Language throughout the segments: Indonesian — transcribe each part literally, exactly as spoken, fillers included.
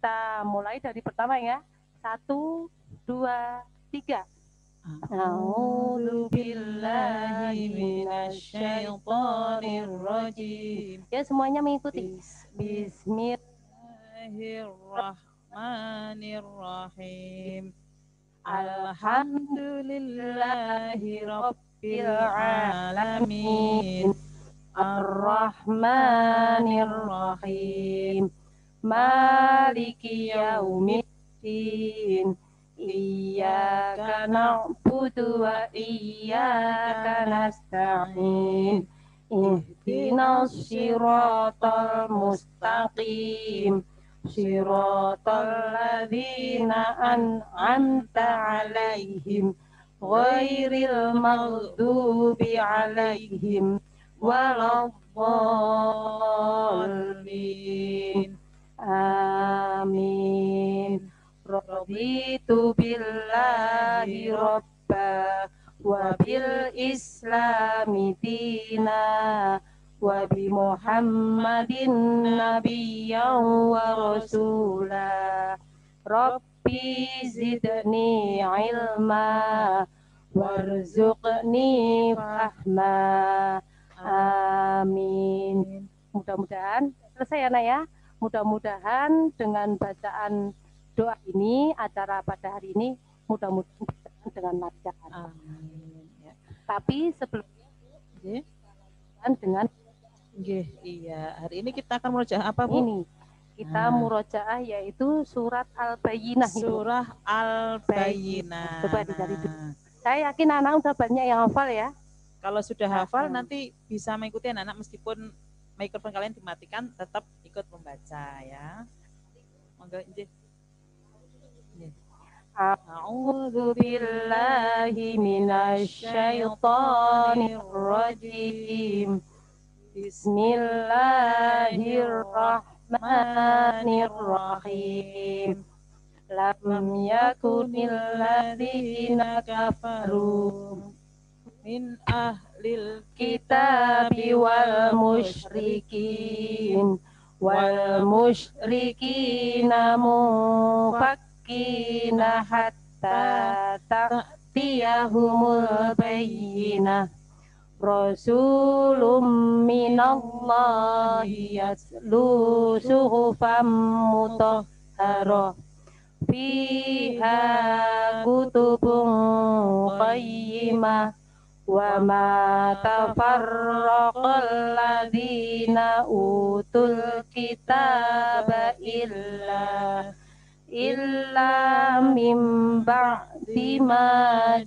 Kita mulai dari pertama ya. Satu, dua, tiga. A'udzu billahi minasyaitonir rajim. Ya, semuanya mengikuti. Bismillahirrahmanirrahim. Alhamdulillahi rabbil alamin. Ar-Rahmanir-Rahim. Maliki yaumiddin. Iyyaka na'budu wa iyyaka nasta'in. Ihdinas siratal mustaqim. Siratal ladzina an'amta 'alaihim ghairil maghdubi 'alaihim waladhdallin. Amin. Raditu billahi robba wa bil islami dina wa bi Muhammadin nabiyyan wa rasula. Rabbi zidni ilma warzuqni fahma. Amin. Mudah-mudahan selesai ya, Nak ya. Mudah-mudahan dengan bacaan doa ini, acara pada hari ini mudah-mudahan dengan lancar. Amin. Ya. Tapi sebelumnya Nggih. dengan Nggih, iya. Hari ini kita akan murojaah apa, Bu? Ini kita Nah. murojaah yaitu surat Al-Bayyinah. Surah Al-Bayyinah. Coba dicari dulu. Saya yakin anak udah banyak yang hafal ya. Kalau sudah hafal Nah. nanti bisa mengikuti anak-anak meskipun mikrofon kalian dimatikan tetap ikut membaca ya. Monggo nggih. A'udzu billahi minasyaitonir rajim. Bismillahirrahmanirrahim. Lam yakunil ladzina kafaru min ahlil kitabi wal musyrikin wal musyrikina mufakkina hatta ta'tiyahumul bayyinah. Rasulun minallahi yatlu suhufan mutahharah fiha kutubun qayyimah wa ma tafarraqal ladzina utul kitaba illa illa min ba'di ma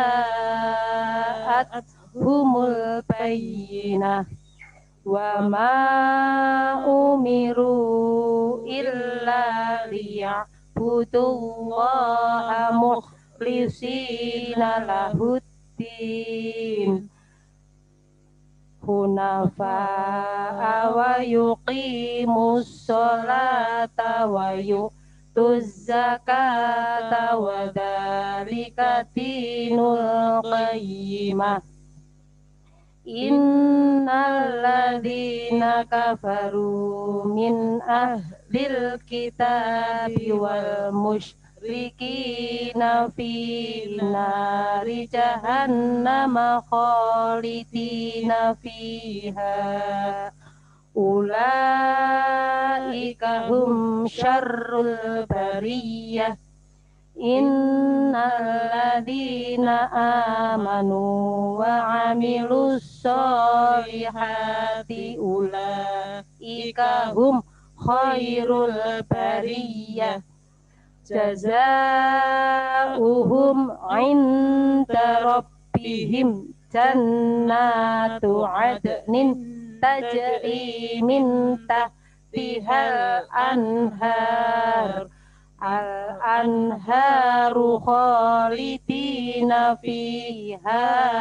ja'at humul bayyinah wa ma umiru illa liya'budullaha mukhlisina lahuddin hunafa'a wa yuqimus sholata wa yu'tuz zakata wa dzalika dinul qayyimah. Innal ladzina kafaru min ahlil kitabi wal musyrikina fi nari jahannama khalidina fiha ulaika hum syarrul bariyah. Innal ladzina amanu wa amilus solihati ulaika hum khairul bariyah. Jazaohum 'inda rabbihim jannatu 'adnin tajri min tahtihal anhar. Al-anharu khalidina fiha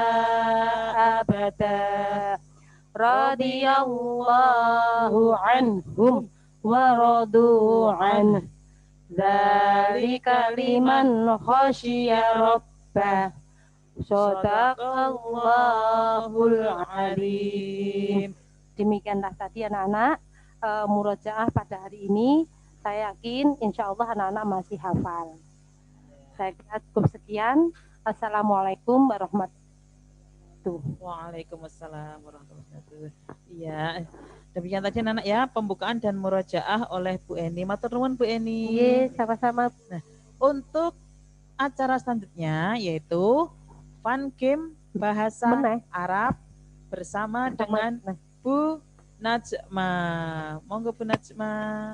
abada. Radiyallahu anhum wa radu anhu. Dzalika liman khasyiya rabbah. Shadaqallahul alim. Demikianlah tadi anak-anak uh, murojaah pada hari ini. saya yakin insya Allah anak-anak masih hafal. Saya kira cukup sekian. Assalamualaikum warahmatullahi wabarakatuh. Waalaikumsalam warahmatullahi wabarakatuh. Iya, demikian tadi anak ya pembukaan dan murojaah oleh Bu Eni. Matur nuwun Bu Eni. Iya, sama-sama. Nah, untuk acara selanjutnya yaitu fun game bahasa Meneh. Arab bersama Sama- dengan nah. Bu Najma. Monggo Bu Najma.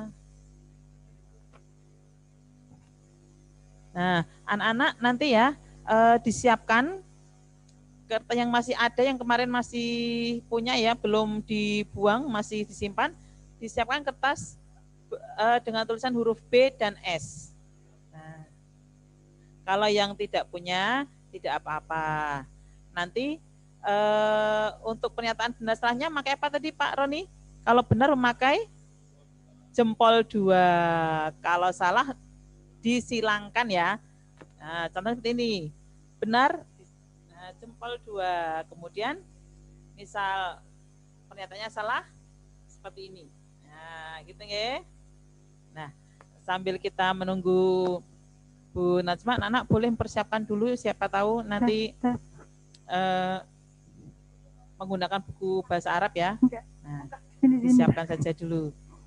Nah, anak-anak nanti ya eh, disiapkan kertas yang masih ada, yang kemarin masih punya ya, belum dibuang, masih disimpan, disiapkan kertas eh, dengan tulisan huruf B dan S. Nah, kalau yang tidak punya, tidak apa-apa. Nanti eh, untuk pernyataan benar salahnya memakai apa tadi Pak Roni? Kalau benar memakai jempol dua, kalau salah disilangkan ya. Nah, contohnya seperti ini, benar, nah, jempol dua. Kemudian misal pernyataannya salah, seperti ini. Nah, gitu ya. Nah, sambil kita menunggu Bu Najma, anak-anak boleh mempersiapkan dulu, siapa tahu nanti eh, menggunakan buku bahasa Arab ya. Nah, disiapkan saja dulu.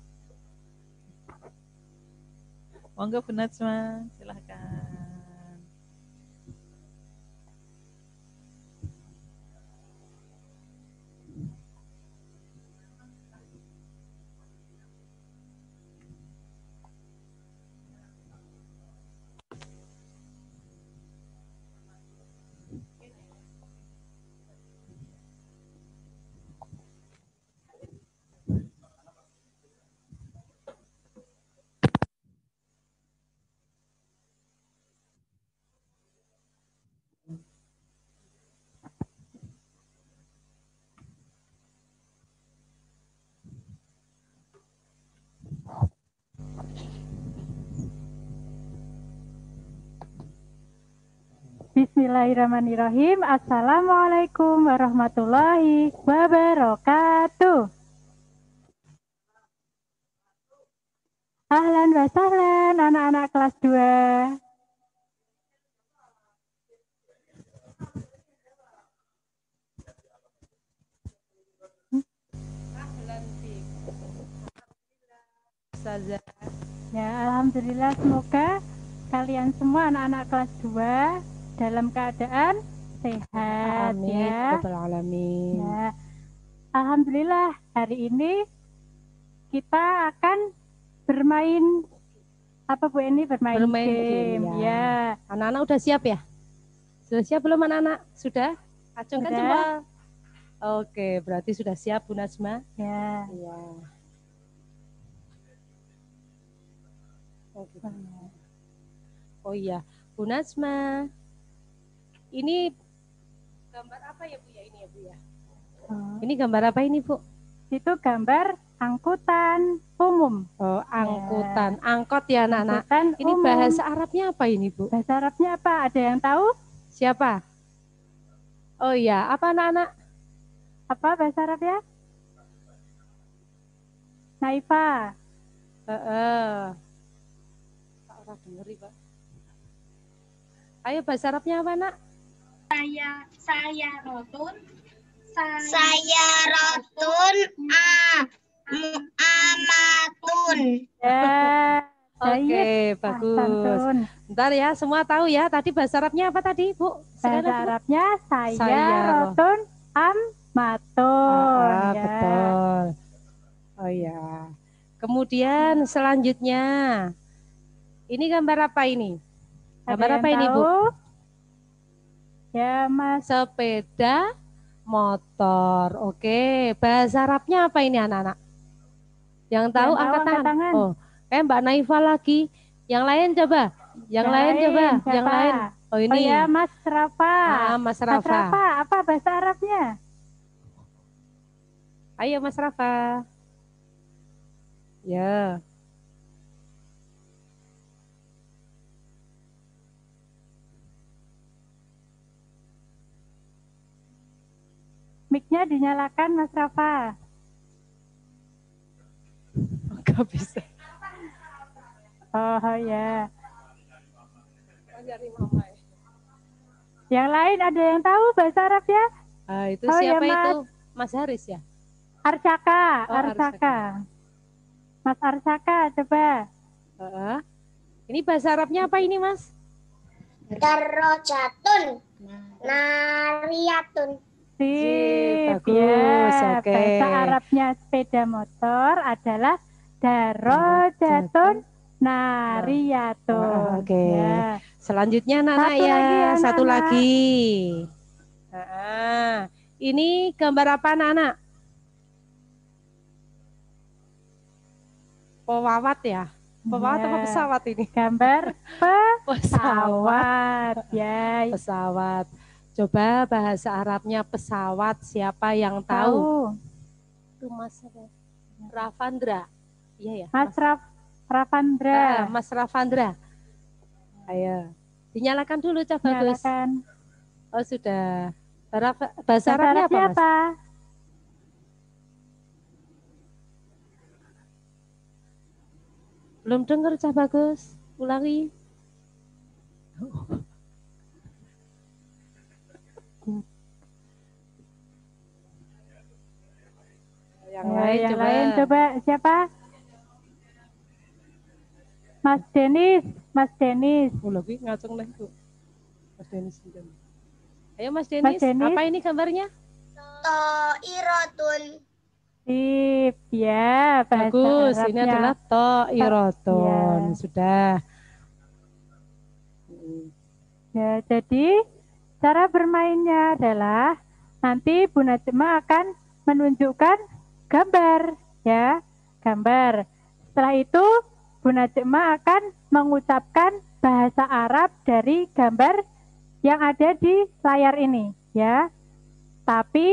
Monggo Bu Najma, silahkan. Bismillahirrahmanirrahim. Assalamualaikum warahmatullahi wabarakatuh. Ahlan wa sahlan anak-anak kelas dua. Ya, alhamdulillah, semoga kalian semua anak-anak kelas dua dalam keadaan sehat. Amin. Ya. Alamin. Ya. Alhamdulillah, hari ini kita akan bermain apa Bu Eni? Bermain, Bermain game. game, Ya. Anak-anak udah siap ya? Sudah siap belum anak-anak? Sudah? Acungkan Sudah. jempol. Oke, berarti sudah siap Bu Najma. Ya. Iya. Oh, gitu. Oh iya, Bu Najma. Ini gambar apa ya Bu ya ini ya Bu ya? Oh. Ini gambar apa ini Bu? Itu gambar angkutan umum. Oh, angkutan, angkot ya anak-anak. Angkutan Ini umum. bahasa Arabnya apa ini Bu? Bahasa Arabnya apa? Ada yang tahu? Siapa? Oh iya, apa anak-anak? Apa bahasa Arabnya? Naifa. Heeh. Pak ora dengeri, Pak. Ayo bahasa Arabnya apa, Nak? Saya saya rotun saya, saya rotun a mu- amatun. Ya. Oke, bagus. Ahsantun. Bentar ya, semua tahu ya. Tadi bahasa Arabnya apa tadi, Bu? Bahasa Sekali lagi, Bu. Arabnya saya, Saya rotun amatun. Ah, Ya. betul. Oh ya. Kemudian selanjutnya, ini gambar apa ini? Ada Gambar yang apa ini, Bu? tahu? Ya, Mas. Sepeda motor. Oke, bahasa Arabnya apa ini anak-anak? Yang tahu, Yang tahu angkat angkat tangan. tangan. Oh, eh Mbak Naifa lagi. Yang lain coba. Yang, Yang lain, lain, coba. siapa? Yang lain. Oh ini. Oh ya, Mas Rafa. Ah, Mas Rafa. Mas Rafa, apa bahasa Arabnya? Ayo Mas Rafa. Ya. Mic-nya dinyalakan, Mas Rafa. Enggak bisa. Oh ya. Yang lain ada yang tahu bahasa Arab ya? Ah, itu Oh, siapa ya, Mas. itu? Mas Haris ya? Arsaka, Oh, Arsaka. Mas Arsaka, coba. Uh, ini bahasa Arabnya apa ini, Mas? Darajatun. Nariyatun. Sip, bagus, ya. oke. Bahasa Arabnya sepeda motor adalah darajatun nariyatun. Oh, oke. Ya. Selanjutnya anak-anak Satu ya, lagi, anak-anak. satu lagi. Nah, ini gambar apa anak-anak? Pewawat ya? Pewawat Ya. apa pesawat ini? Gambar Pesawat. pesawat. Ya. Pesawat. Coba bahasa Arabnya pesawat, siapa yang tahu? Tahu. Itu Mas Rafandra. Iya ya. Mas Raf Rafandra. Ah, Mas Rafandra. Ayo. Dinyalakan dulu Cak Bagus. Nyalakan. Oh sudah. Bahasa Bahasa Arabnya apa, Mas? apa? Belum dengar Cak Bagus. Ulangi. Yang Ya, lain yang coba. lain coba siapa? Mas Denis, Mas Denis. Oh, lagi ngacung lah itu. Mas Denis. Ayo Mas Mas Denis, Denis. apa ini gambarnya? To'iratun. Sip, ya bahasa Bagus, Arabnya. ini adalah to'iratun. Ya. Sudah. Ya, jadi cara bermainnya adalah nanti Bu Najma akan menunjukkan gambar, ya, gambar. Setelah itu Bu Najma akan mengucapkan bahasa Arab dari gambar yang ada di layar ini, ya. Tapi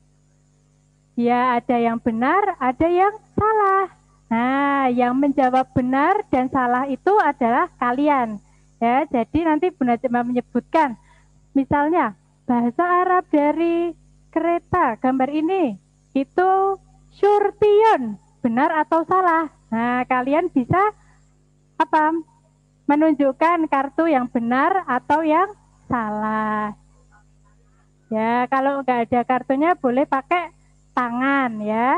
ya ada yang benar, ada yang salah. Nah, yang menjawab benar dan salah itu adalah kalian. Ya, jadi nanti Bu Najma menyebutkan, misalnya bahasa Arab dari kereta gambar ini itu syurtion, benar atau salah. Nah, kalian bisa apa? Menunjukkan kartu yang benar atau yang salah. Ya, kalau nggak ada kartunya boleh pakai tangan ya.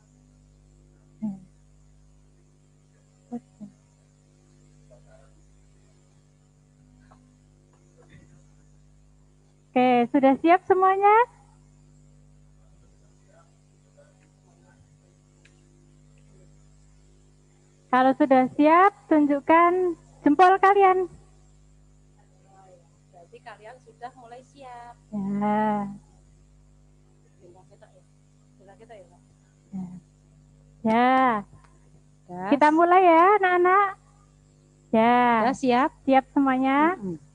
Oke, sudah siap semuanya? Kalau sudah siap, tunjukkan jempol kalian. Berarti kalian sudah mulai siap. Ya. Ya. Ya. Kita mulai ya, anak-anak. Ya. Sudah siap? Siap semuanya?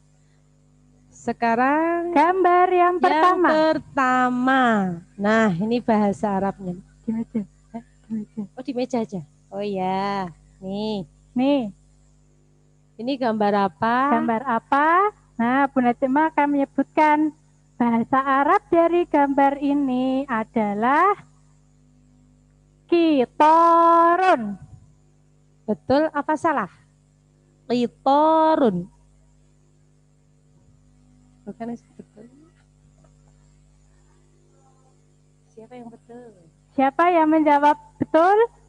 Sekarang Gambar yang pertama. Yang pertama. Nah, ini bahasa Arabnya. Di meja. Eh, di meja. Oh, di meja aja. Oh ya. Nih. Nih, Ini gambar apa? gambar apa? Nah, Bu Najma akan menyebutkan bahasa Arab dari gambar ini adalah kitorun. Betul apa salah? Qitorun. Bukan betul. Siapa yang betul? Siapa yang menjawab betul?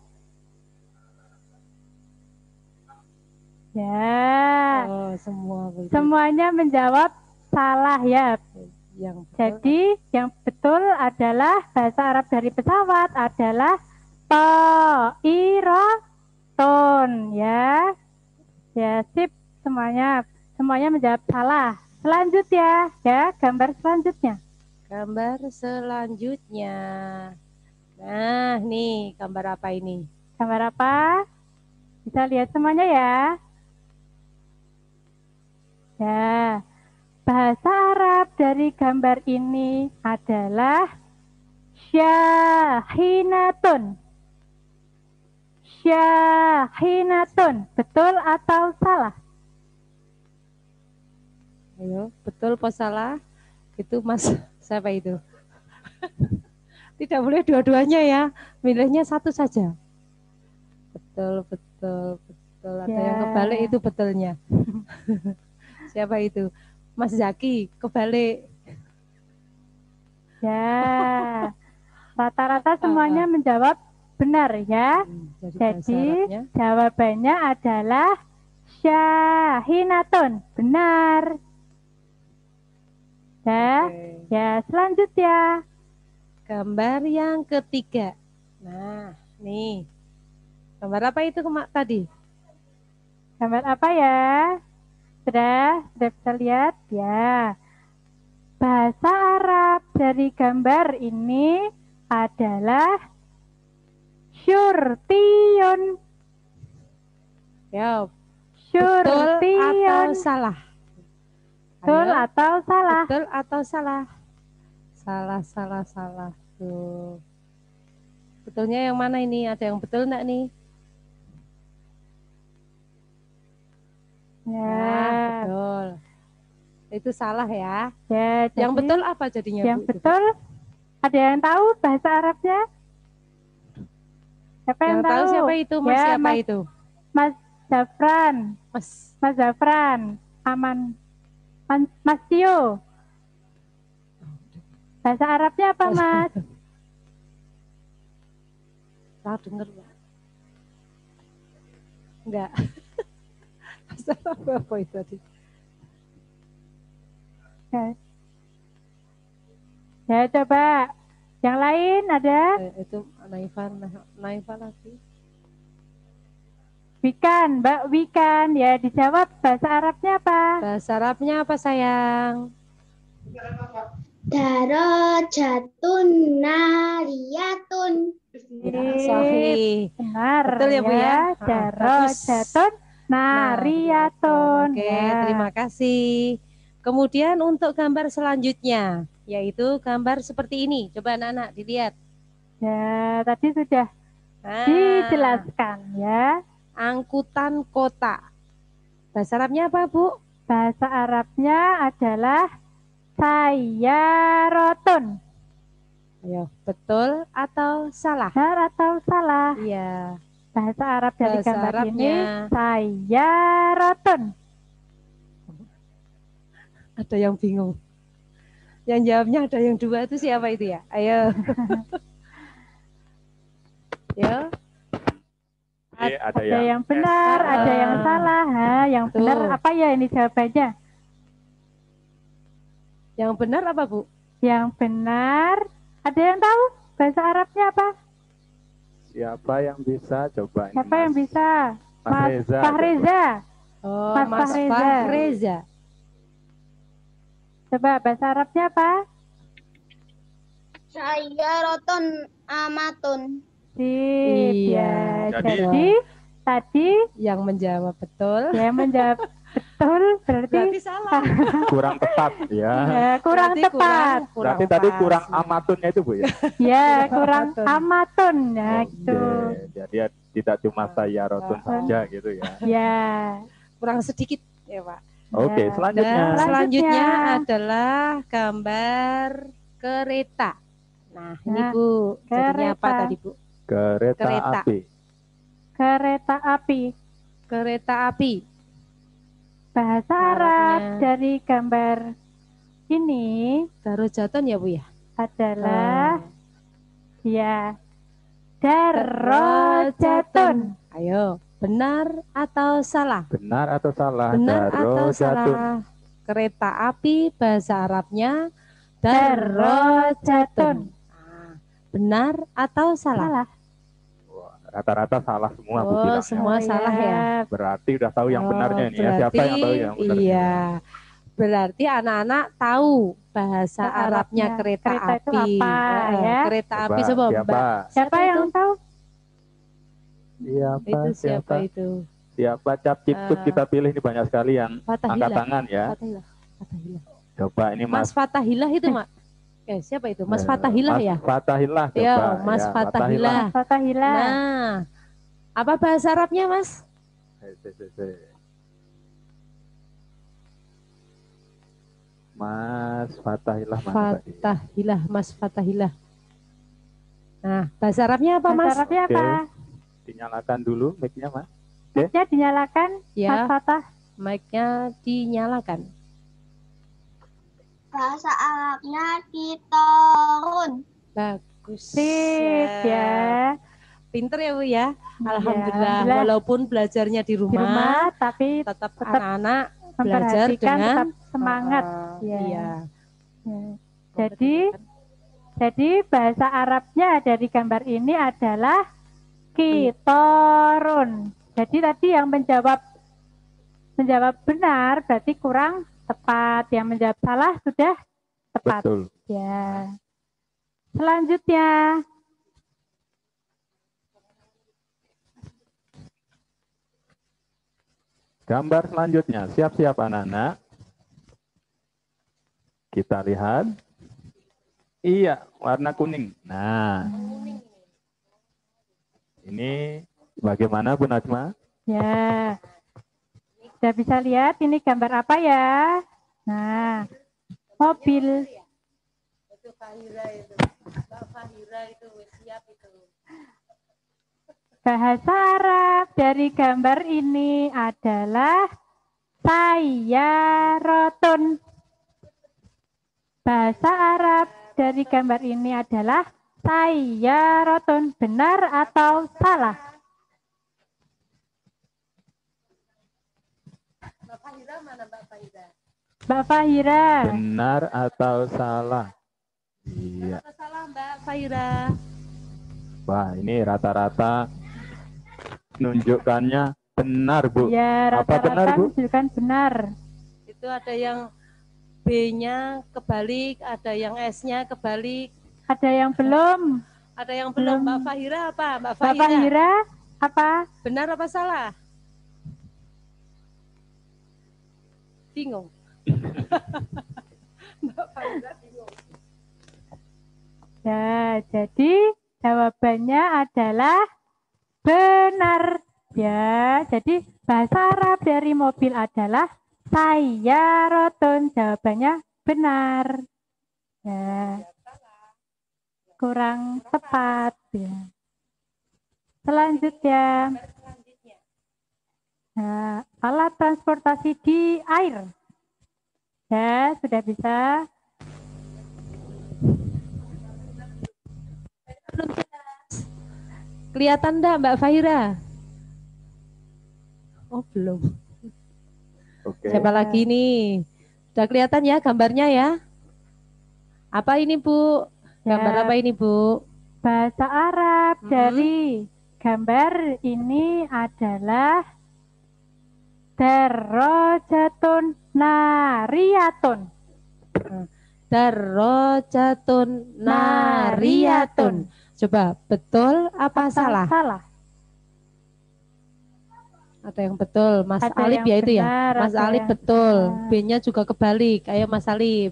Ya, Oh, semua betul. semuanya menjawab salah ya. Yang betul. Jadi yang betul adalah bahasa Arab dari pesawat adalah to'iratun ya. Ya, sip semuanya. Semuanya menjawab salah. Selanjutnya ya, gambar selanjutnya. Gambar selanjutnya. Nah, nih gambar apa ini? Gambar apa? Bisa lihat semuanya ya. Ya, bahasa Arab dari gambar ini adalah syahinatun. Syahinatun, betul atau salah? Ayo, betul apa salah? Itu Mas, siapa itu? Tidak boleh dua-duanya ya, milihnya satu saja. Betul, betul, betul. betul. Ada Ya. yang kebalik itu betulnya. Siapa itu? Mas Zaki, kebalik. Ya, rata-rata semuanya menjawab benar ya. Hmm, Jadi, bahasa Jadi Arabnya jawabannya adalah Syahinatun. Benar. Ya, oke. ya selanjutnya. Gambar yang ketiga. Nah, nih. Gambar apa itu Mak tadi? Gambar apa ya? Sudah, sudah bisa lihat? Ya. Bahasa Arab dari gambar ini adalah syurtiyun. Ya, betul atau Syurtiyun. salah? Betul Ayo, atau salah? betul atau salah? Salah, salah, salah. Tuh. Betulnya yang mana ini? Ada yang betul enggak nih? Ya. Nah, betul. Itu salah ya. Ya, Yang jadi betul apa jadinya, yang Bu? betul ada yang tahu bahasa Arabnya? Siapa yang, Yang tahu siapa itu? Mas Ya, siapa Mas, itu? Mas Zafran. Mas. Mas Zafran. Aman. Man- Mas Tio. Bahasa Arabnya apa, Mas? Tahu dengar, Pak. Enggak. Bahasa apa, apa itu tadi? Ya. Ya, coba. Yang lain ada? Eh, itu Naifah, Naifah lagi. Wikan, Mbak Wikan. Ya, dijawab bahasa Arabnya apa? Bahasa Arabnya apa, sayang? Darajatun nariyatun. Ya, sahih. Benar. Betul ya, Bu ya? Ah, Darajatun nariyatun. Oke, Ya. terima kasih. Kemudian untuk gambar selanjutnya, yaitu gambar seperti ini. Coba anak-anak dilihat. Ya, tadi sudah Nah, dijelaskan ya. angkutan kota. Bahasa Arabnya apa, Bu? Bahasa Arabnya adalah sayyarotun. Ayo, betul atau salah? Benar atau salah? Iya. Bahasa Arab dari Bahasa gambar Arabnya. ini sayyarotun. Ada yang bingung. Yang jawabnya ada yang dua itu siapa itu ya? Ayo. Yo. Iya, ada, Ada yang, yang benar, Ah. ada yang salah. Ha, yang Tuh. benar apa ya ini jawabannya? Yang benar apa, Bu? Yang benar, ada yang tahu bahasa Arabnya apa? Siapa yang bisa coba ini? Siapa yang Mas? bisa? Mas Mas Reza, Fahreza. Oh, Mas Mas Fahreza. Fahreza. Coba bahasa Arabnya apa? Sayyarotun amatun. Sip, Iya. ya. Jadi- Jadi, tadi Yang menjawab betul. dia menjawab betul berarti, Berarti salah. kurang tepat ya. ya, kurang Berarti tepat. kurang Berarti tadi pas. kurang amatunnya itu, Bu ya. Ya, kurang Amatun. amatun. Ya, Oke, gitu. jadi tidak cuma saya rotun Ah. saja gitu ya. Ya. Kurang sedikit ya, Pak. Oke, Ya. selanjutnya. Dan selanjutnya Selanjutnya. adalah gambar kereta. Nah, ini Nah, Bu, jadinya apa kereta. tadi, Bu? Kereta, Kereta. api. Kereta api. Kereta api. Bahasa Arabnya. Arab dari gambar ini Darajatun ya, Bu ya? adalah Ah. ya darajatun. Ayo, benar atau salah? Benar atau salah? Benar atau Darajatun. salah? Kereta api bahasa Arabnya Darajatun. Nah, benar atau salah? Salah. Wah, rata-rata salah semua Bu Oh, bilang. semua salah ya. Berarti udah tahu yang Oh, benarnya ini ya. Siapa berarti- yang tahu yang benar? Iya. Berarti anak-anak tahu bahasa Bahasa Arabnya Arabnya. kereta, Kereta itu api. apa, Eh, ya? Kereta Coba, api coba, siapa? Mbak. Siapa yang itu? tahu? Siapa? Itu siapa Siapa? itu? Siapa? Cap ciput Eh. kita pilih ini banyak sekali yang angkat Fatahillah. tangan ya. Fatahillah. Fatahillah. Coba ini Mas Mas. Fatahillah itu, Mak. Eh, siapa itu? Mas Eh, Fatahillah Mas ya? Fatahillah coba. Ya, Mas Ya, Fatahillah. Fatahillah. Nah, apa bahasa Arabnya, Mas? Eh, se- se- se. Mas Fatahillah mana tadi? Fatahillah, Mas Fatahillah. Nah, bahasa Arabnya apa, Bahasa Mas? Arabnya Oke. apa? Dinyalakan dulu mic-nya Mas. Oke. mic-nya dinyalakan, Mas Ya, Fatah. mic-nya dinyalakan. Bahasa Arabnya kitorun. Bagus. Sip ya. Pinter ya Bu ya. Alhamdulillah. Alhamdulillah. Walaupun belajarnya di Di rumah rumah, tapi tetap tetap anak-anak belajar memperhatikan, dengan tetap semangat. uh, Ya. Iya. Ya. Jadi jadi bahasa Arabnya dari gambar ini adalah kitorun. Jadi tadi yang menjawab menjawab benar berarti kurang tepat. Yang menjawab salah sudah tepat. Betul. Ya. Selanjutnya Gambar selanjutnya. Siap-siap anak-anak. Kita lihat. Iya, warna kuning. Nah. Ini bagaimana Bu Najma? ya. Sudah bisa lihat ini gambar apa ya? Nah, mobil. Itu Fahira itu. Mbak Fahira itu siap itu. Bahasa Arab dari gambar ini adalah sayyarotun. Bahasa Arab dari gambar ini adalah sayyarotun. Benar atau salah? Mbak Fahira mana Mbak Fahira? Mbak Fahira. Benar atau salah? Iya. Apa salah Mbak Fahira? Wah, ini rata-rata nunjukkannya benar, Bu. Ya, Apa benar, rata-rata Bu? menunjukkan benar. Itu ada yang B-nya kebalik, ada yang S-nya kebalik, Ada yang belum? ada yang belum. Belum. Mbak Fahira apa? Mbak Mbak Fahira. Fahira apa? Benar apa salah? Bingung. Mbak Fahira bingung. Ya, jadi jawabannya adalah benar. Ya, jadi bahasa Arab dari mobil adalah sayyarotun. Jawabannya benar. Ya. Kurang tepat ya. Selanjutnya. Nah, alat transportasi di air. Ya, sudah bisa. Kelihatan enggak Mbak Fahira? Oh, belum. Oke. Siapa lagi nih? Sudah kelihatan ya gambarnya ya? Apa ini, Bu? Gambar Ya. apa ini, Bu? Bahasa Arab Mhm. dari gambar ini adalah darajatun nariyatun. Darajatun nariyatun. Coba, betul apa Atau salah? Salah. Ada yang betul, Mas Ada Alif yang ya itu ya? benar, Mas ada Alif yang betul, benar. B-nya juga kebalik. Ayo Mas Alif.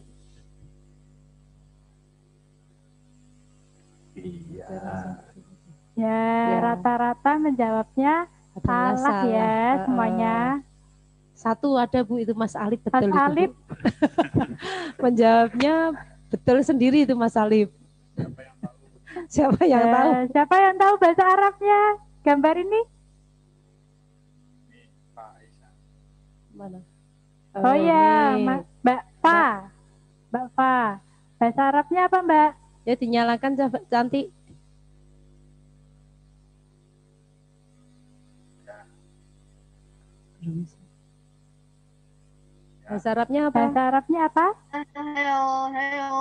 Iya. Ya, Ya. rata-rata menjawabnya Adalah salah, ya Heeh. semuanya. Satu ada Bu itu Mas Alif Mas betul itu, Bu. Alif. Menjawabnya betul sendiri itu Mas Alif. Siapa yang Ya, tahu? siapa yang tahu bahasa Arabnya? Gambar ini? Mana? Oh, ya, ini. Ma- Mbak Fa. Mbak Fa. Bahasa Arabnya apa, Mbak? Ya dinyalakan coba, cantik. Bahasa Arabnya apa? Bahasa Arabnya apa? Halo, halo.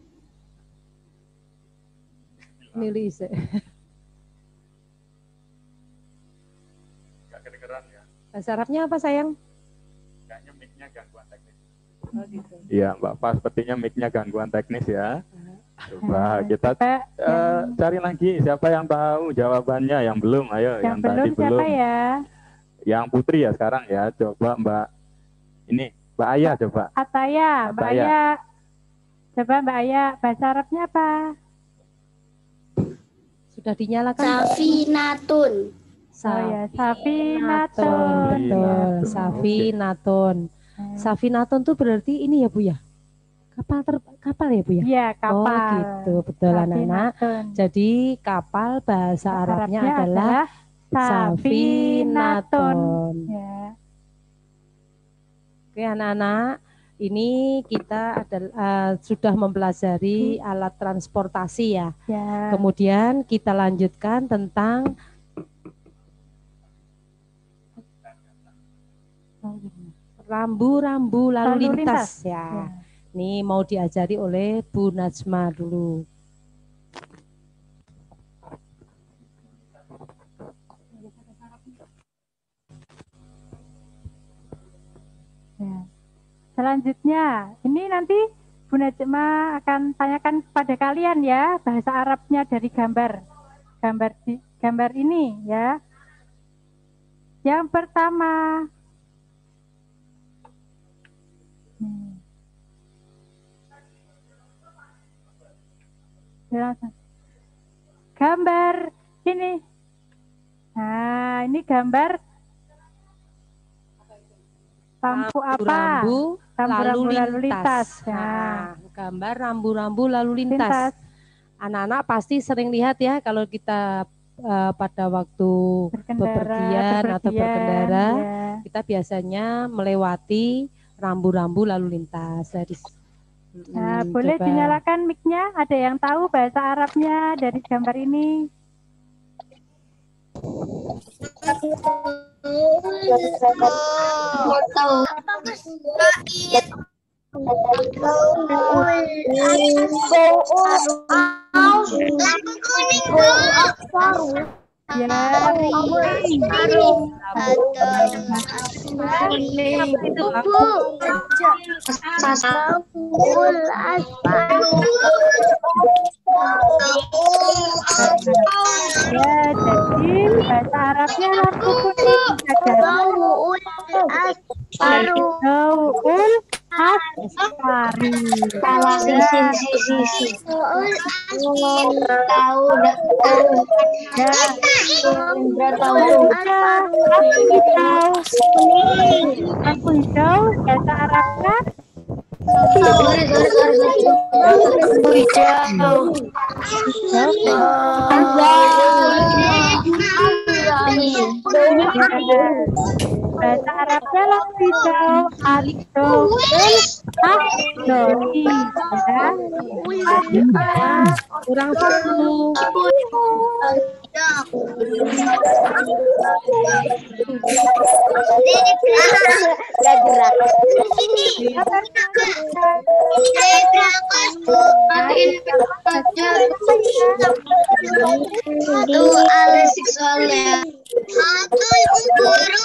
Milih sih. Gak kedengeran ya. Bahasa Arabnya apa sayang? Kayaknya mic-nya gangguan teknis. Oh gitu. Iya, Mbak Fa, sepertinya mic-nya gangguan teknis ya. Coba kita Coba eh, yang, cari lagi siapa yang tahu jawabannya, yang belum, ayo yang yang, belum tadi siapa belum. ya? Yang Putri ya sekarang ya. Coba Mbak ini Mbak Ayah coba. Ataya, Mbak Ataya. Aya. Coba Mbak Aya, bahasa Arabnya apa? Sudah dinyalakan? Mbak? Safinatun. Oh ya, Safinatun. Safinatun. Betul, Safinatun. Safinatun. Safinatun tuh berarti ini ya Bu ya? Kapal ter kapal ya Bu ya? Iya, kapal. Oh gitu, betul anak-anak. Safinatun. Jadi kapal bahasa Arabnya adalah Safinaton. Safinaton. Ya. Oke anak-anak, ini kita adalah uh, sudah mempelajari alat transportasi ya. Ya. Kemudian kita lanjutkan tentang rambu-rambu lalu, Lalu lintas, lintas. ya. Ya. Ini mau diajari oleh Bu Najma dulu. Ya. Selanjutnya, ini nanti Bu Najma akan tanyakan kepada kalian ya bahasa Arabnya dari gambar, gambar di gambar ini ya. Yang pertama, hmm. gambar ini. Nah, ini gambar lampu apa? Rambu, Rambu-rambu lalu, lalu lintas. lintas. Nah, Nah, gambar rambu-rambu lalu lintas. lintas. Anak-anak pasti sering lihat ya kalau kita uh, pada waktu Berkendara, bepergian atau bepergian, berkendara, ya. kita biasanya melewati rambu-rambu lalu lintas. Dari, Nah, hmm, boleh coba. dinyalakan mic-nya? Ada yang tahu bahasa Arabnya dari gambar ini? Ya, ya, jadi bahasa Arabnya lampu kuning adalah Daul Asfari. Salah si si si si si. Tahu dah tahu. Ya, Indra tahu. lampu hijau. Lampu hijau bahasa Arabnya Sorry sorry sorry sorry. Lampu hijau. Bahasa Arabnya lampu hijau atau asdori ya. Kurang satu. Gak gerak. Itu alisik soalnya. Hatul uburu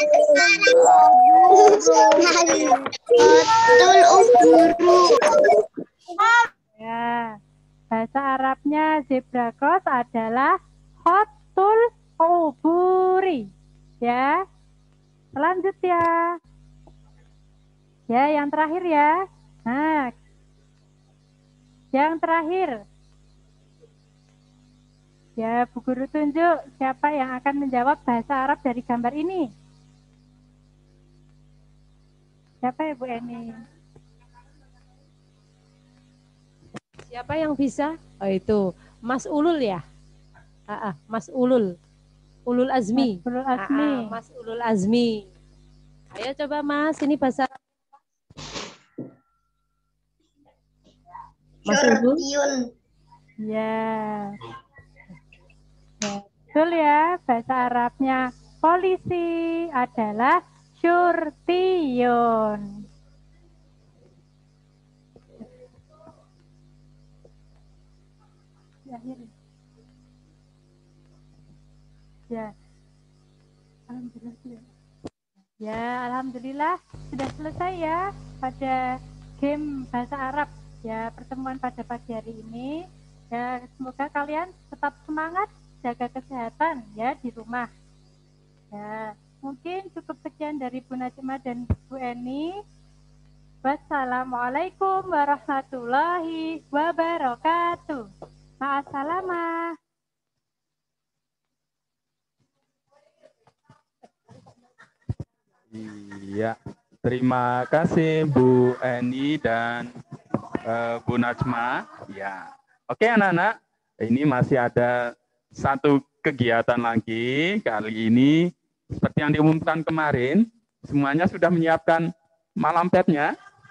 Hatul uburu. Ya, bahasa Arabnya zebra cross adalah hotul uburi. Ya, lanjut ya. Ya, yang terakhir ya. Nah, yang terakhir. Ya, Bu Guru tunjuk siapa yang akan menjawab bahasa Arab dari gambar ini. Siapa ya Bu Eni? Siapa yang bisa? Oh itu Mas Ulul ya? Ah, ah, Mas Ulul. Ulul Azmi. Mas Ulul Azmi. Ah, ah, Mas Ulul Azmi. Ayo coba Mas, ini bahasa Mas Ulul. Ya. Ya, betul ya, bahasa Arabnya polisi adalah syurtiyun. Ya. Alhamdulillah. Ya, alhamdulillah sudah selesai ya pada game bahasa Arab ya pertemuan pada pagi hari ini. Ya, semoga kalian tetap semangat, jaga kesehatan ya di rumah. Ya, mungkin cukup sekian dari Bu Najma dan Bu Eni. Wassalamualaikum warahmatullahi wabarakatuh. Ma'assalamah. Iya, terima kasih Bu Eni dan uh, Bu Najma. Ya, oke anak-anak, ini masih ada satu kegiatan lagi. Kali ini seperti yang diumumkan kemarin, semuanya sudah menyiapkan malam pad-nya.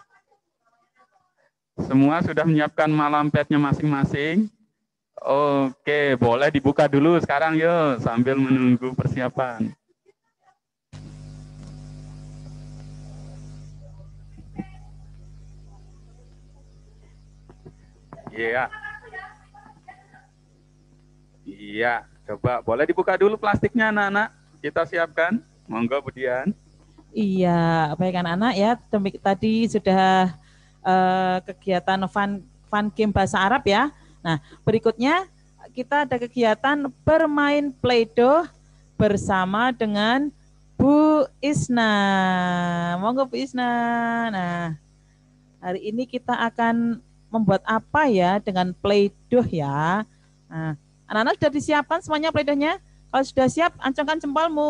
Semua sudah menyiapkan malam pad-nya masing-masing. Oke, boleh dibuka dulu sekarang yuk sambil menunggu persiapan. Iya. Iya, coba boleh dibuka dulu plastiknya anak-anak. Kita siapkan. Monggo Budian. Iya, baik anak-anak ya. Tadi sudah uh, kegiatan fun, fun game bahasa Arab ya. Nah, berikutnya kita ada kegiatan bermain Play-Doh bersama dengan Bu Isna. Monggo Bu Isna. Nah, hari ini kita akan membuat apa ya dengan Play-Doh ya. Nah, anak-anak sudah disiapkan semuanya Play-Doh-nya? Kalau sudah siap, ancangkan jempolmu.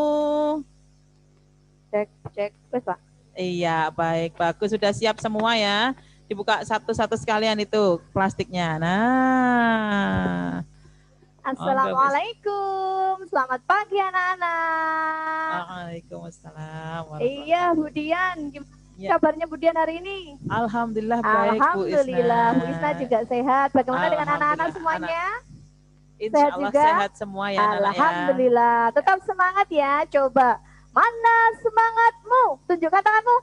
Cek, cek, wes Pak. Iya, baik, bagus. Sudah siap semua ya. Dibuka satu-satu sekalian itu plastiknya. Nah. Assalamualaikum. Selamat pagi anak-anak. Waalaikumsalam. Iya, Bu Dian. Gimana ya. Kabarnya Bu Dian hari ini? Alhamdulillah baik, Alhamdulillah, Bu Isna. Bu Isna juga sehat. Bagaimana dengan anak-anak semuanya? Insya sehat Allah juga? Sehat semua ya anak-anak ya. Alhamdulillah. Tetap semangat ya. Coba. Mana semangatmu? Tunjukkan tanganmu.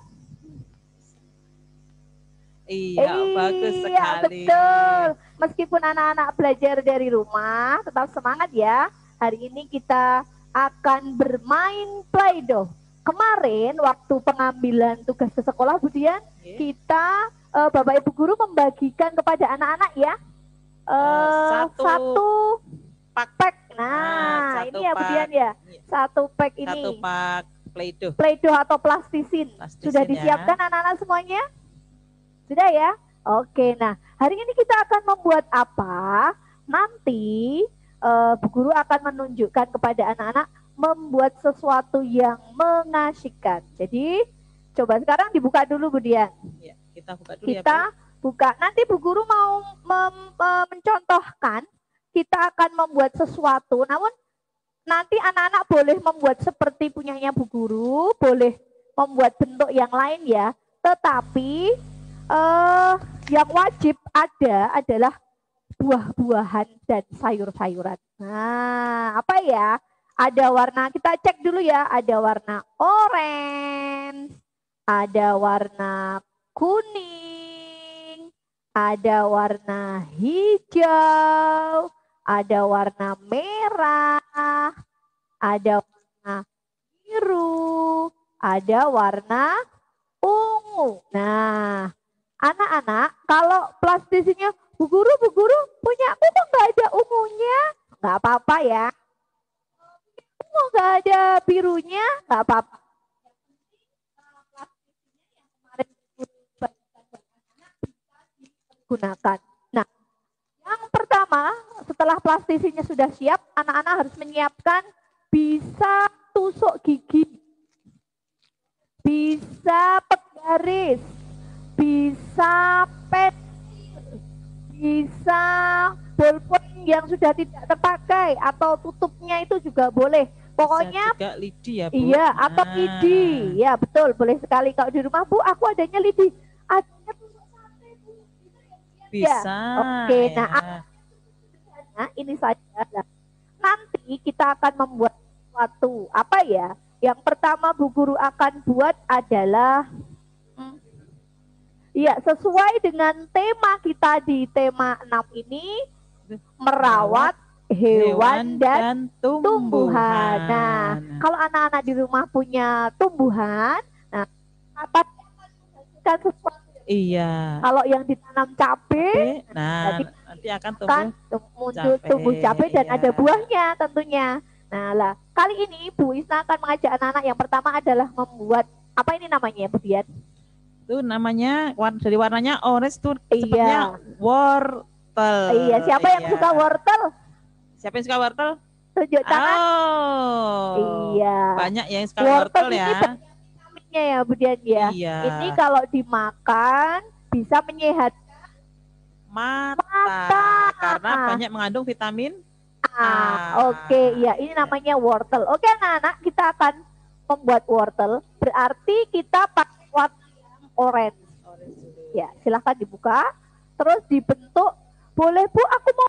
Iya, iya, bagus sekali. Betul. Meskipun anak-anak belajar dari rumah, tetap semangat ya. Hari ini kita akan bermain Play-Doh. Kemarin waktu pengambilan tugas ke sekolah, Bu Dian, yeah. kita uh, Bapak Ibu guru membagikan kepada anak-anak ya uh, uh, satu, satu pak. pack. Nah, nah ini ya Bu Dian ya. Satu pack ini. Satu pak Play-Doh. Play-Doh atau plastisin. plastisin Sudah disiapkan ya. anak-anak semuanya? Sudah ya? Oke, nah hari ini kita akan membuat apa? Nanti uh, Bu Guru akan menunjukkan kepada anak-anak membuat sesuatu yang mengasyikkan. Jadi coba sekarang dibuka dulu Bu Dian. Ya, kita buka dulu kita ya, buka. Nanti Bu Guru mau mem, uh, mencontohkan kita akan membuat sesuatu. Namun nanti anak-anak boleh membuat seperti punyanya Bu Guru, boleh membuat bentuk yang lain ya. Tetapi Uh, yang wajib ada adalah buah-buahan dan sayur-sayuran. Nah, apa ya? Ada warna, kita cek dulu ya. Ada warna oranye, ada warna kuning, ada warna hijau, ada warna merah, ada warna biru, ada warna ungu. Nah, anak-anak, kalau plastisinnya, Bu Guru, Bu Guru, punya aku kok nggak ada ungunya? Nggak apa-apa ya. Kok nggak ada birunya? Nggak apa-apa. Gunakan. Nah, yang pertama, setelah plastisinnya sudah siap, anak-anak harus menyiapkan bisa tusuk gigi, bisa penggaris, bisa pen, bisa bolpen yang sudah tidak terpakai atau tutupnya itu juga boleh. Pokoknya bisa juga lidi ya Bu. Iya, nah. atau lidi. Ya betul, boleh sekali. Kalau di rumah Bu, aku adanya lidi. Adanya tusuk sate Bu. Bisa. Ya. Oke, ya. nah, nah ini saja. Nanti kita akan membuat sesuatu. Apa ya? Yang pertama Bu Guru akan buat adalah ya, sesuai dengan tema kita di tema enam ini, merawat hewan, hewan dan, dan tumbuhan. tumbuhan. Nah, kalau anak-anak di rumah punya tumbuhan, nah, apa kan sesuatu? Iya. Kalau yang ditanam cabai, nah, nanti, nanti akan tumbuh kan muncul cabai, tumbuh cabai dan iya. ada buahnya tentunya. Nah, lah kali ini Bu Isna akan mengajak anak-anak yang pertama adalah membuat apa ini namanya, Bu Dian? Itu namanya dari warnanya orange tuh iya. wortel. Iya, siapa iya. yang suka wortel? Siapa yang suka wortel? Tunjuk tangan. Oh. Iya. Banyak yang suka wortel, wortel ini ya. Vitaminnya ya, Bu Dian ya. Iya. Ini kalau dimakan bisa menyehatkan mata, mata. karena banyak mengandung vitamin A. Ah. Oke, ya ini namanya wortel. Oke anak-anak, kita akan membuat wortel. Berarti kita pakai warna yang orange. Ya, silahkan dibuka. Terus dibentuk. Boleh Bu, aku mau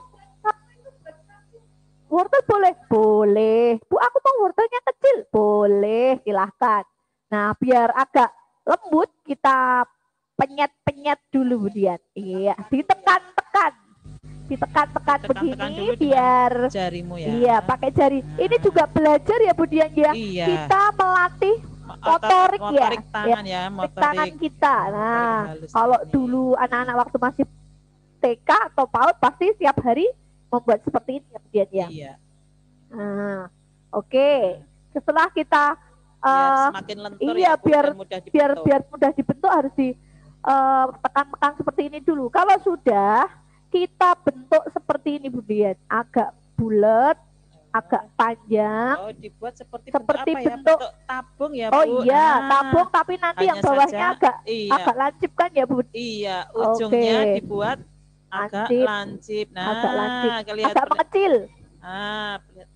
wortel boleh? Boleh. Bu, aku mau wortelnya kecil? Boleh, silahkan. Nah, biar agak lembut, kita penyet-penyet dulu, Bu Dian. Iya, ditekan-tekan. Ditekan-tekan begini dulu dengan biar jarimu ya. Iya, pakai jari. Ini juga belajar ya Bu Dian ya. Iya. Kita melatih motorik, motorik ya. tangan ya, Motorik motorik tangan kita. Nah, halus kalau ini. dulu anak-anak waktu masih T K atau PAUD pasti setiap hari membuat seperti ini ya Bu Dian ya. Iya. Nah, oke. Setelah kita Biar eh, semakin lentur iya, ya, Bu, biar dan mudah biar dibentuk. biar mudah dibentuk harus di eh, tekan-tekan seperti ini dulu. Kalau sudah kita bentuk seperti ini Bu Dian, agak bulat, agak panjang. Oh, dibuat seperti, Seperti bentuk apa ya? bentuk- Bentuk tabung ya, Bu. Oh iya, Ah, tabung tapi nanti yang hanya bawahnya saja- agak Iya. agak lancip kan ya Bu? Iya, ujungnya Oke. dibuat agak Lancip. lancip. Nah, Agak lancip. kelihatan. Agak mengecil. Ah, perlihat-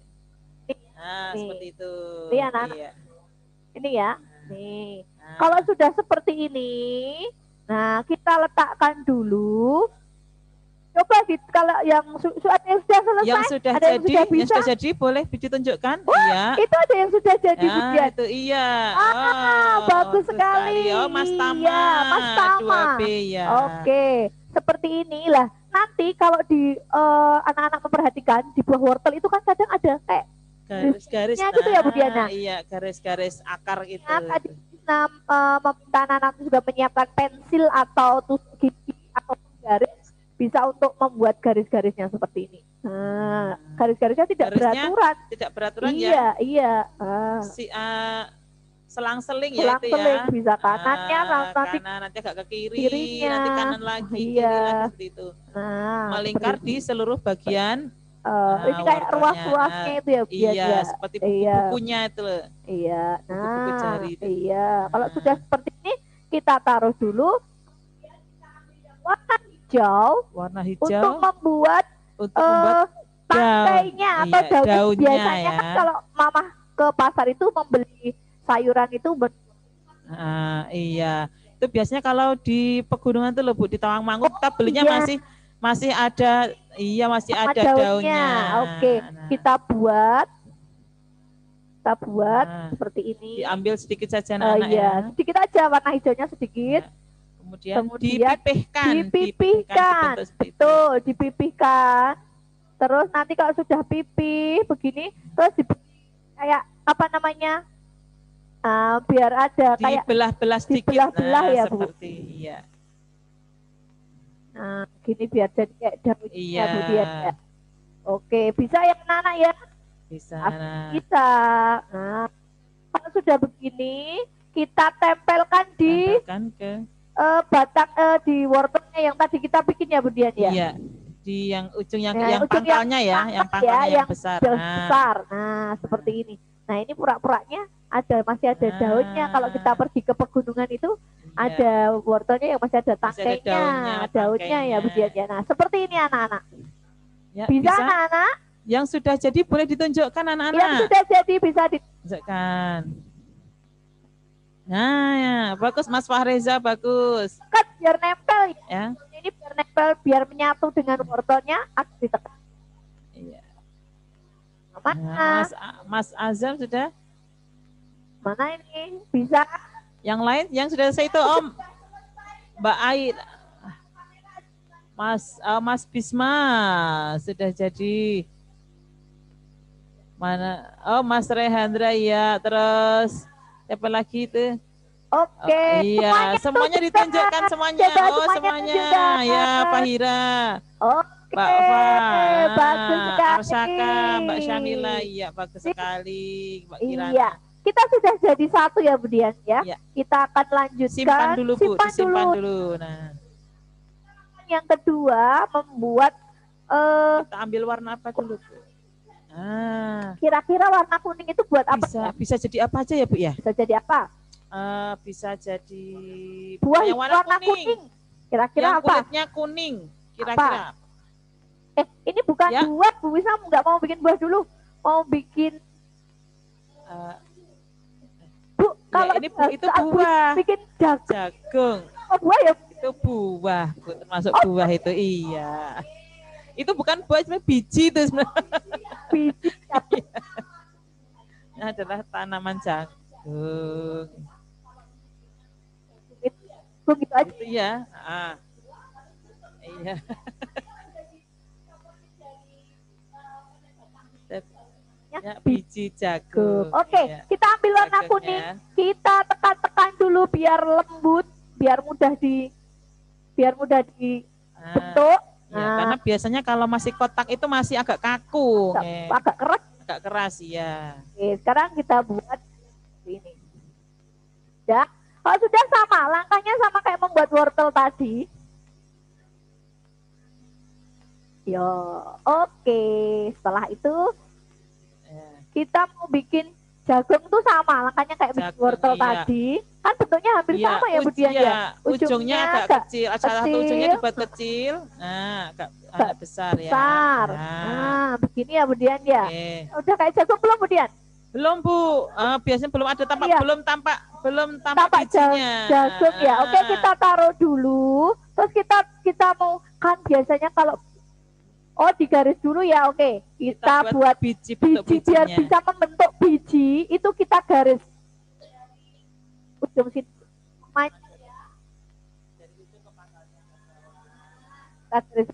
Nah, Nih. seperti itu. Nih, anak-anak. Iya. Ini ya. Nih. Nah, Kalau sudah seperti ini, nah kita letakkan dulu. Coba di, kalau yang su, su- ada yang sudah selesai, yang sudah ada yang jadi, sudah yang bisa. sudah jadi boleh ditunjukkan? Wah, Iya. itu ada yang sudah jadi Bu Nah, Dian. itu iya. Ah, Oh, bagus sekali. Oh, Mas Tama. Iya, Mas Tama. dua B ya. Oke, seperti inilah. Nanti kalau di eh, anak-anak memperhatikan di buah wortel itu kan kadang ada kayak Garis-garis. Garisnya gitu ya, Bu Diana? Nah, iya, garis-garis akar gitu. ya, tadi kita eh, meminta anak-anak juga menyiapkan pensil atau tusuk gigi atau garis bisa untuk membuat garis-garisnya seperti ini. Nah, garis-garisnya tidak Garisnya beraturan. Tidak beraturan Iya, ya. iya. Ah. Si ah, selang-seling ya itu ya. Selang-seling bisa kanannya, Ah, nanti kanan nanti agak ke kiri, kirinya. nanti kanan lagi, Iya. kiri lagi seperti itu. nah, Melingkar seperti di seluruh bagian. Eh, Nah, ini kayak wortelnya. ruas-ruasnya itu ya, Bu Dian, Iya, ya. seperti Iya. buku-bukunya itu loh. Iya. Buku-buku Nah, jari itu. iya. Kalau Nah. sudah seperti ini, kita taruh dulu. Warna hijau Warna untuk hijau membuat untuk eh, membuat tangkainya atau Iya, daunnya. daunnya Biasanya ya. kan kalau mama ke pasar itu membeli sayuran itu ber- Ah, iya. Itu biasanya kalau di pegunungan tuh loh Bu, di Tawangmangu kita belinya iya. masih masih ada, iya masih sama ada daunnya. Oke, Nah, kita buat, kita buat Nah. seperti ini. diambil sedikit saja Oh anak-anak iya, ya. sedikit aja warna hijaunya sedikit. Kemudian, Kemudian dipipihkan, dipipihkan. dibentuk seperti itu. Betul, dipipihkan. Terus nanti kalau sudah pipih begini, terus di, kayak apa namanya? Ah, biar ada kayak Dibelah-belah sedikit. dibelah-belah Nah, ya, Bu. seperti iya. nah, gini biar jadi kayak daunnya Iya. Bu Dian ya. Oke, bisa ya anak ya? Bisa. Ah, Nah, Bisa. Nah, kalau sudah begini, kita tempelkan di tempelkan ke eh, batang eh, di wortelnya yang tadi kita bikin ya Bu Dian ya. iya. Di yang ujung yang Ya, yang ujung yang pangkalnya ya, yang pangkal ya, pangkalnya yang, yang besar. Sudah Nah, besar. Nah, seperti ini. Nah, ini pura-puranya ada masih ada Nah. daunnya. Kalau kita pergi ke pegunungan itu iya. ada wortelnya yang masih ada Masih ada tangkainya, daunnya, daunnya ya Bu Dian ya. Nah, seperti ini anak-anak. Ya, Bisa bisa. anak-anak? Yang sudah jadi boleh ditunjukkan Yang anak-anak. sudah jadi bisa di Tunjukkan. Nah, ya, bagus Mas Fahreza, bagus. kan biar nempel ya. Ya. Ini biar nempel, biar menyatu dengan wortelnya, harus ditekan. Iya. Mana? Nah, Mas Mas Azam sudah. Mana ini? Bisa? Yang lain yang sudah selesai itu Om Mbak Aid. Mas oh, Mas Bisma sudah jadi. Mana? Oh, Mas Rehandra ya. Terus siapa lagi itu? Oke. Oh, iya, semuanya tunjukkan. ditunjukkan semuanya. Coba Oh, semuanya semuanya. tunjukkan. Ya, Pak Hira. Oke. Mbak Fa, Bagus sekali. Arsaka, Mbak Syamila, iya bagus sekali, Mbak Kirana. Iya. Kita sudah jadi satu ya Bu Dian ya. Iya. Kita akan lanjutkan. Simpan dulu Bu, Simpan disimpan dulu. dulu. Nah, Yang kedua membuat eh, kita ambil warna apa dulu Bu? Ah, kira-kira warna kuning itu buat apa? bisa bisa jadi apa aja ya Bu ya? Bisa jadi apa? Eh, bisa jadi Buah yang warna, kuning. Kira-kira yang apa? kulitnya kuning. Kira-kira Eh, ini bukan Ya. buah, Bu Wisam nggak mau bikin buah dulu. Mau bikin Eh, Bu, kalau ini bu- itu saat Bu buah. bikin jagung Jagung. oh, buah ya. Itu buah, Bu. Termasuk Oh. buah itu. Iya. Itu bukan buah, sebenarnya biji itu sebenarnya. Biji jagung. Ini adalah tanaman jagung. Bu, gitu aja. Itu ya. Ah. Iya. Ya, biji jagung. Oke, Iya. kita ambil warna Jagungnya. kuning. Kita tekan-tekan dulu biar lembut, biar mudah di biar mudah dibentuk. Ya, Nah. karena biasanya kalau masih kotak itu masih agak kaku, Agak, eh. agak keras. agak keras ya. Oke, sekarang kita buat ini. Ya, kalau sudah sama, langkahnya sama kayak membuat wortel tadi. Yo, oke. Setelah itu Ya. kita mau bikin jagung tuh sama, langkahnya kayak bikin Jagung, wortel iya. tadi. Kan bentuknya hampir Iya, sama ya, Bu uj- Dian iya, ya. ujungnya agak, kecil, salah satu ujungnya dibuat kecil, nah agak, agak besar, besar. ya. Nah, Nah, begini ya Bu Dian ya. oke. Udah kayak jagung belum Bu Dian? Belum Bu, Eh, biasanya belum ada tampak, Iya. belum tampak, belum tampak, Tampak ja- bijinya. jagung ya. Oke, Ah. kita taruh dulu. Terus kita kita mau kan biasanya kalau oh digaris dulu ya. Oke, kita, Kita buat biji, bentuk biji biar bijinya. bisa membentuk biji itu kita garis ujung sini. Main. Kita garis.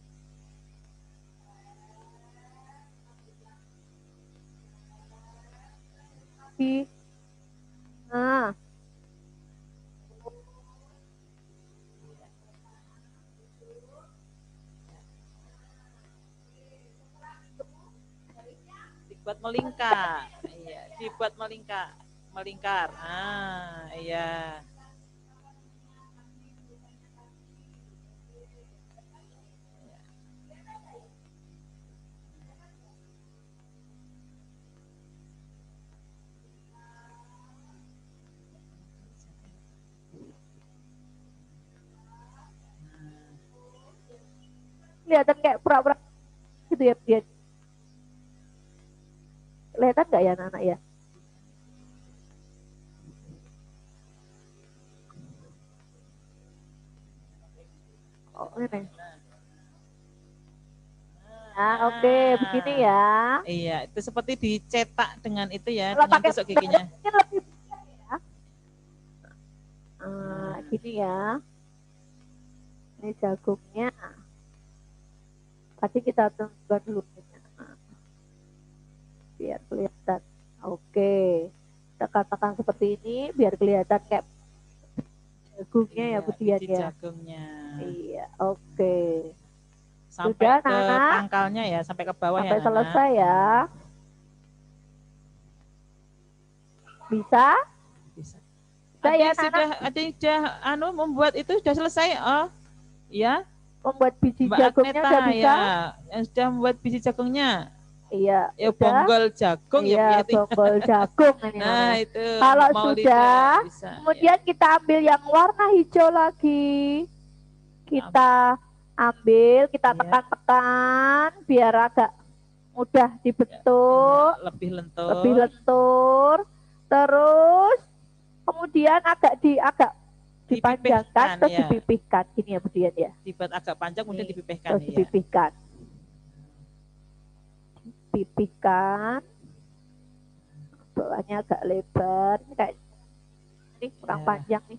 Di- Nah, Dibuat melingkar, iya, dibuat melingkar, melingkar. Ah, iya. kelihatan kayak pura-pura gitu ya dia. Kelihatan nggak ya anak-anak ya? Oh, ini. Nah, oke, begini ya. Iya, itu seperti dicetak dengan itu ya, Kalau dengan pakai tusuk giginya. mungkin lebih ya. Nah, gini ya. Ini jagungnya. Tadi kita tunggu dulu. Biar kelihatan. Oke. Kita katakan seperti ini biar kelihatan kayak jagungnya ya, Iya, Bu Dian biji ya. jagungnya. Iya, oke. Sampai Sudah, ke Nana? pangkalnya ya, sampai ke bawah Sampai ya, Nana. selesai ya. Bisa? Bisa. Bisa Ada ya, yang Nana? sudah, ada yang sudah anu membuat itu sudah selesai. Oh, ya. Membuat biji Mbak jagungnya Agneta udah bisa? ya, yang sudah membuat biji jagungnya. Iya. Ya udah. bonggol jagung Iya, ya Bu, ya. bonggol jagung ini Nah, namanya. itu. Kalau mau sudah, lidah, bisa, Kemudian kita ambil yang warna hijau lagi. Kita ambil, kita Iya. tekan-tekan biar agak mudah ya. dibentuk, Ya, lebih lentur. lebih lentur. Terus kemudian agak di agak dipanjangkan Dipipihkan, terus ya. dipipihkan gini ya Bu Dian ya. Dibuat agak panjang kemudian Nih, dipipihkan Terus ya. dipipihkan. Dipipihkan. Bawahnya agak lebar. Ini kayak ini kurang Ya. panjang nih.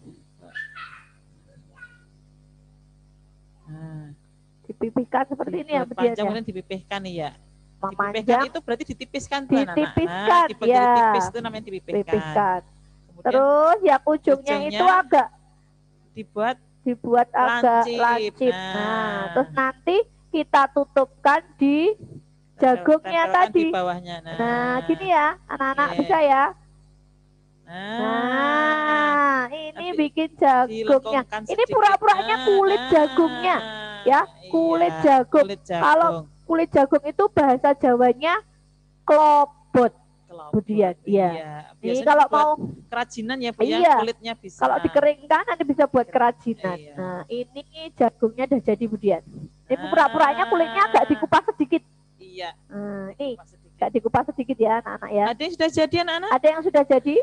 Nah, Dipipihkan seperti ini ya dibuat Bu Dian panjang ya. kemudian dipipihkan ya. Dipipihkan Memanjang, itu berarti ditipiskan tuh anak-anak. Ditipiskan, Nah, dibuat jadi ya. tipis itu namanya dipipihkan. dipipihkan. Kemudian Terus yang ujungnya, ujungnya itu agak dibuat dibuat agak lancip. lancip. Nah, Nah. terus nanti kita tutupkan di jagungnya tempelkan tadi. di bawahnya. Nah, Nah, gini ya, anak-anak Oke. bisa ya. Nah, Nah, ini nanti bikin jagungnya. dilengkungkan Ini sedikit. pura-puranya kulit Nah, jagungnya, ya, kulit iya, jagung. kulit jagung. Kalau kulit jagung itu bahasa Jawanya klobot. Kelopot. Budian, iya. Iya. Ini Biasanya kalau buat mau kerajinan ya, Bu ya, Iya. kulitnya bisa. kalau dikeringkan nanti bisa buat kerajinan. Iya. Nah, ini jagungnya udah jadi Budian. Ini Ah. pura-puranya kulitnya agak dikupas sedikit. Iya. Nah, ini Pas sedikit. agak dikupas sedikit ya anak-anak ya. Ada yang sudah jadi anak-anak? Ada yang sudah jadi?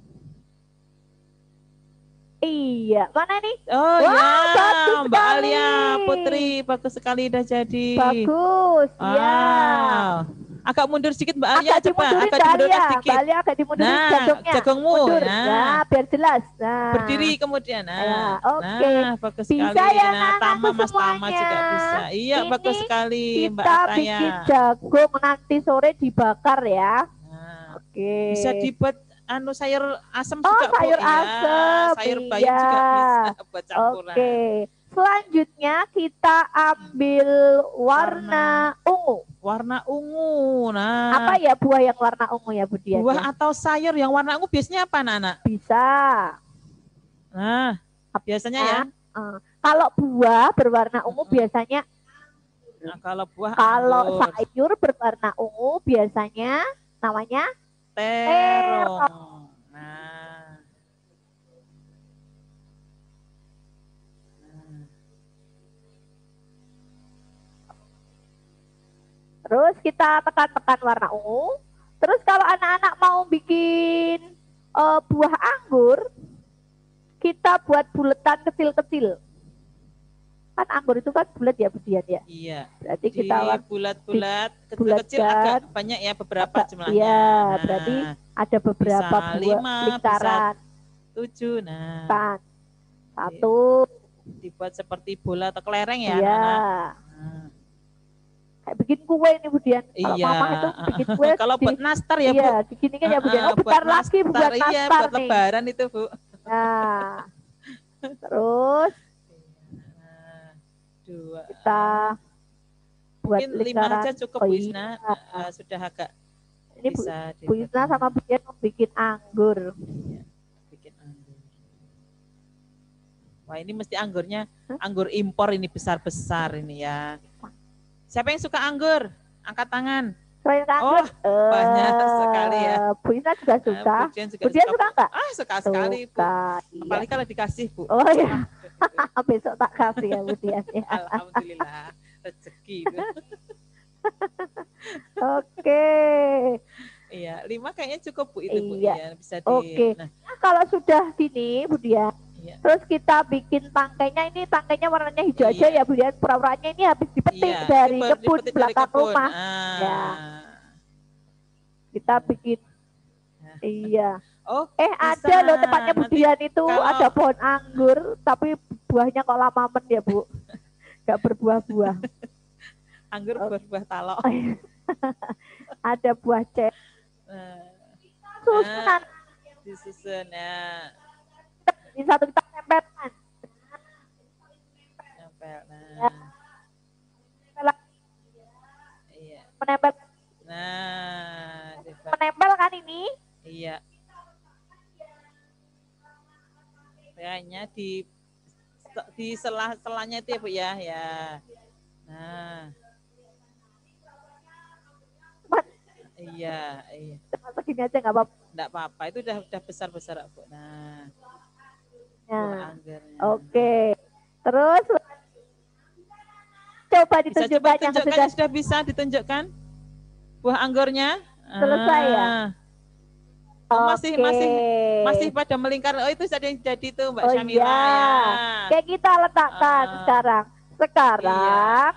Iya, mana nih? Oh Wah, ya, bagus Mbak sekali. Alia Putri, bagus sekali udah jadi. Bagus, ya. Wow. Agak mundur sedikit Mbak Alia, Agak coba dimundurin agak Mbak dimundurkan Alia. sedikit. Mbak Alia agak dimundurin Nah, jagungnya. jagungmu, Mundur. nah. Nah, biar jelas. Nah. Berdiri kemudian. Nah, Ya, oke. nah bagus Bisa sekali. ya, Nah, anak-anakku Tama Mas Tama semuanya. juga bisa. Iya, Ini bagus sekali Mbak Kita Ataya. bikin jagung nanti sore dibakar ya. Nah, Oke. bisa dibuat anu sayur asam Oh, juga Bu. sayur Iya, asem, sayur bayam juga iya. bisa buat campuran. Oke. Selanjutnya kita ambil warna ungu. Warna ungu. Nah, Apa ya buah yang warna ungu ya Bu Dian? buah ya? atau sayur yang warna ungu biasanya apa anak-anak? Bisa. Nah, biasanya ya. Eh, kalau buah berwarna ungu biasanya, Nah, kalau buah kalau anggur, sayur berwarna ungu biasanya namanya terong. Nah. terus kita tekan-tekan warna ungu. Terus kalau anak-anak mau bikin eh, buah anggur, kita buat buletan kecil-kecil. Kan anggur itu kan bulat ya Bu Dian ya. Iya. Berarti Di kita war- bulat-bulat, bulatkan. kecil-kecil agak banyak ya beberapa agak- jumlahnya. Iya, Nah, berarti ada beberapa bisa buah lima, lingkaran. tujuh. Nah, Kan. Satu, dibuat seperti bola atau kelereng ya, iya. anak-anak. Nah, Kayak bikin kue nih Bu Dian. Kalau iya. mama itu bikin kue Kalau di- buat nastar ya, Bu. iya, diginikan ya Bu Dian. Oh, Ah, bentar lagi buat nastar, iya, nastar buat nih. lebaran itu, Bu. Nah, terus Nah, dua. kita buat Mungkin lima lingkaran. aja cukup Oh, Bu iya. Isna. Ah, sudah agak Ini Bu, bisa Bu Isna sama Bu Dian mau bikin anggur. Iya, bikin anggur. Wah, ini mesti anggurnya Hah? anggur impor ini besar-besar ini ya. Siapa yang suka anggur? Angkat tangan. Selain anggur, Oh, banyak eh, sekali ya. Bu Isna juga suka. Ah, Bu Dian juga Bu Dian suka nggak? Ah, suka sekali, Bu. Suka, iya. Apalagi kalau dikasih, Bu. Oh iya, besok tak kasih ya Bu Dian ya. Alhamdulillah, rezeki itu. Oke. Iya, lima kayaknya cukup Bu itu Bu Iya. ya, bisa di. Oke. Nah, Nah, kalau sudah gini Bu Dian, iya. terus kita bikin tangkainya, ini tangkainya warnanya hijau aja Iya. ya Bu Dian. Pura-puranya ini habis dipetik Iya, dari itu baru kebun dipetik dari belakang kebun. rumah. Ah. Ya. Kita bikin. Nah. Iya. Oh, Eh bisa. ada loh tempatnya Bu Nanti Dian itu kalau- ada pohon anggur, tapi buahnya kok lama men ya Bu. Gak berbuah-buah. anggur Oh. berbuah talok. Ada buah cek. Nah, Susunan. disusun ya. Ini satu kita tempelkan. Nempel. Ya. Nah. Iya. Menempel, Nah, coba. menempel kan ini? Iya. Kayaknya di di selah-selahnya itu ya Bu ya, ya. Nah. Iya, iya. Masa gini aja nggak apa-apa. Enggak apa-apa, itu udah udah besar-besar Bu. Nah, Nah, buah anggurnya. oke. Terus coba Bisa coba ditunjukkan yang tunjukkan sudah yang sudah bisa ditunjukkan buah anggurnya. Selesai ya? Ah. Oh, masih Oke. masih masih pada melingkar. Oh, itu ada yang jadi tuh Mbak Oh, Syamira iya. ya. Kayak kita letakkan Ah. sekarang. Sekarang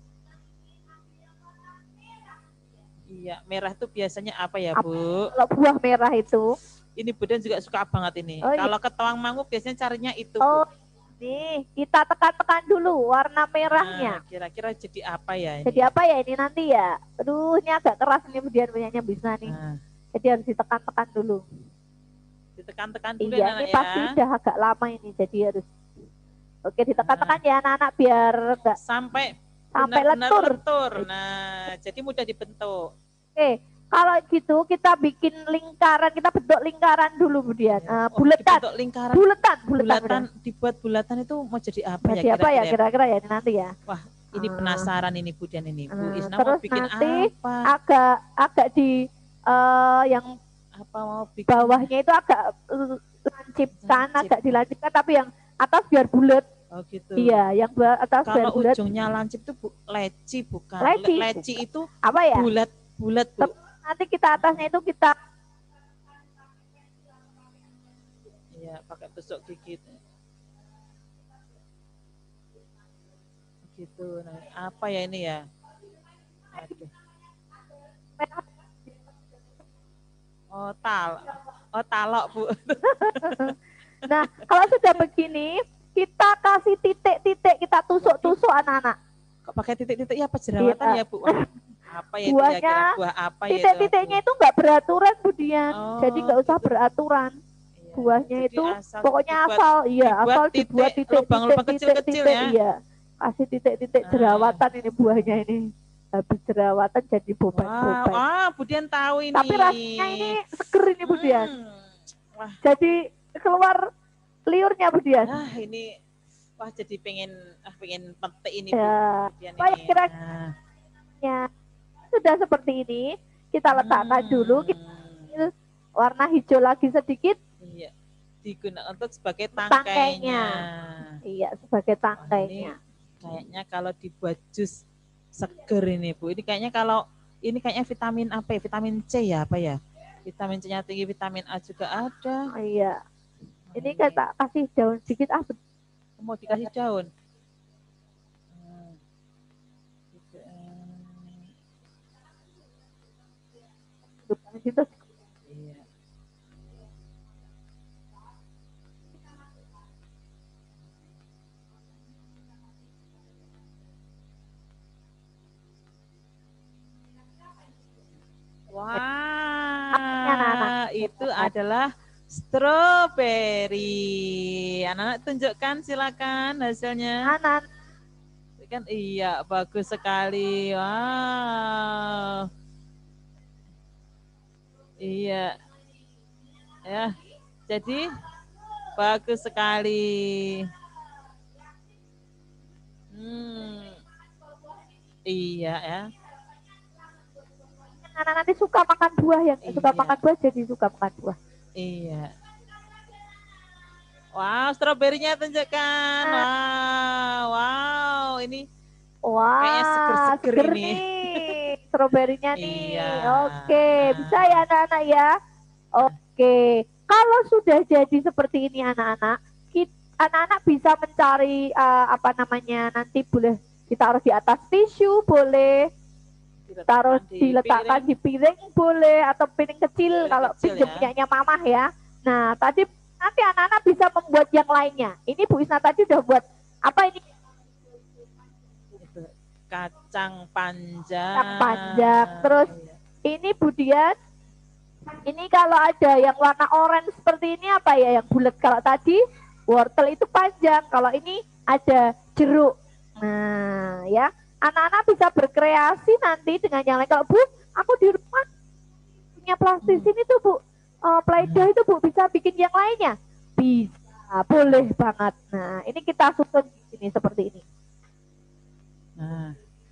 Iya, merah tuh biasanya apa ya, Apa? Bu? kalau buah merah itu, Ini Budan juga suka banget ini. Oh, iya. Kalau ke Tawangmangu biasanya carinya itu, oh Bu. nih kita tekan-tekan dulu warna merahnya. Nah, kira-kira jadi apa ya ini? Jadi apa ya ini nanti ya? Aduh, ini agak keras nih kemudian punyanya bisa nih. Nah, Jadi harus ditekan-tekan dulu. ditekan-tekan dulu Iya, ya, ini Anak pasti ya. udah agak lama ini, jadi harus. Oke, ditekan-tekan ya anak-anak biar enggak Sampai sampai benar-benar lentur. lentur. Nah, jadi mudah dibentuk. Oke, kalau gitu kita bikin lingkaran, kita bentuk lingkaran dulu kemudian. Eh, Oh, buletan, dibentuk lingkaran. buletan, buletan. Bulatan, dibuat bulatan itu mau jadi apa Jadi ya apa ya kira-kira? kira-kira ya ini nanti ya? Ini Ah. penasaran ini Budan ini. Bu Ah, Isna mau terus bikin nanti apa? Agak agak di eh, yang Apa mau bikin? bawahnya itu agak eh, lancipkan, Lancip. agak dilancipkan, tapi yang atas biar bulat. Oh gitu. Iya, yang ba- atas biar Kalau bulat. ujungnya lancip itu bu, leci bukan. Leci. Le- Leci itu Apa ya? bulat-bulat Bu. Tep- Nanti kita atasnya itu kita Iya, pakai tusuk gigi. Gitu. Nah, apa ya ini ya? Aduh. Oh, tal. Oh, talok, Bu. Nah, kalau sudah begini, kita kasih titik-titik, kita tusuk-tusuk anak-anak. Kok pakai titik-titik ya apa jerawatan Iya. ya, Bu? Wah, apa ya itu ya Buahnya, kira buah apa ya itu? Titik-titiknya itu enggak beraturan, Bu Dian. Oh, Jadi enggak usah gitu. beraturan. Iya. Buahnya Jadi itu asal pokoknya dibuat- asal, iya, dibuat asal titik, dibuat titik, lubang-lubang titik, kecil-kecil titik, ya. Iya. Kasih titik-titik Ah. jerawatan ini buahnya ini. Habis jerawatan jadi Wow, boban-boban. ah, Bu Dian tahu ini. Tapi rasanya ini seger ini, Bu Dian. Hmm. Wah, Jadi keluar liurnya, Bu Dian. ah ini wah jadi pengen ah pengen petik ini Bu. Ya. Bu Dian Baik, ini. kira- Nah. Ya, sudah seperti ini, kita letakkan Hmm. dulu, kita warna hijau lagi sedikit, Iya. Digunakan untuk sebagai Tangkainya. tangkainya. iya sebagai Wah, tangkainya. ini kayaknya kalau dibuat jus seger ini Bu. Ini kayaknya kalau ini kayaknya vitamin apa ya? Vitamin C ya apa ya? Vitamin C-nya tinggi, vitamin A juga ada. Iya, Nah, ini kita kasih daun sedikit, ah mau dikasih daun. Hmm. Gitu, eh. betul gitu. Iya. Wah, itu adalah stroberi. Anak-anak tunjukkan silakan hasilnya. Anak, Kan iya, bagus sekali. Wow. Iya. Ya. Jadi bagus sekali. Hmm. Iya ya. anak nanti suka makan buah, yang suka Iya. makan buah jadi suka makan buah. Iya. Wow, stroberinya tunjukkan. Wow, wow, ini Wah, Kayaknya seger-seger seger ini. nih, stroberinya nih. Iya. Oke, bisa ya anak-anak ya. Oke, kalau sudah jadi seperti ini anak-anak, kit- anak-anak bisa mencari eh, apa namanya, nanti boleh ditaruh di atas tisu, boleh taruh diletakkan di piring boleh, atau piring kecil Piring kalau kecil pinjam ya. punyanya mamah ya. Nah, tadi nanti anak-anak bisa membuat yang lainnya. Ini Bu Isna tadi udah buat apa ini? Itu, kacang panjang. Kacang panjang. Terus Iya. ini Bu Dian, ini kalau ada yang warna oranye seperti ini apa ya, yang bulat. Kalau tadi wortel itu panjang, kalau ini ada jeruk. Nah, ya. Anak-anak bisa berkreasi nanti dengan yang lain. Kalau Bu, aku di rumah punya plastis ini tuh Bu, uh, Play-Doh itu Bu, bisa bikin yang lainnya? Bisa, boleh banget. Nah, ini kita susun ini seperti ini. Nah.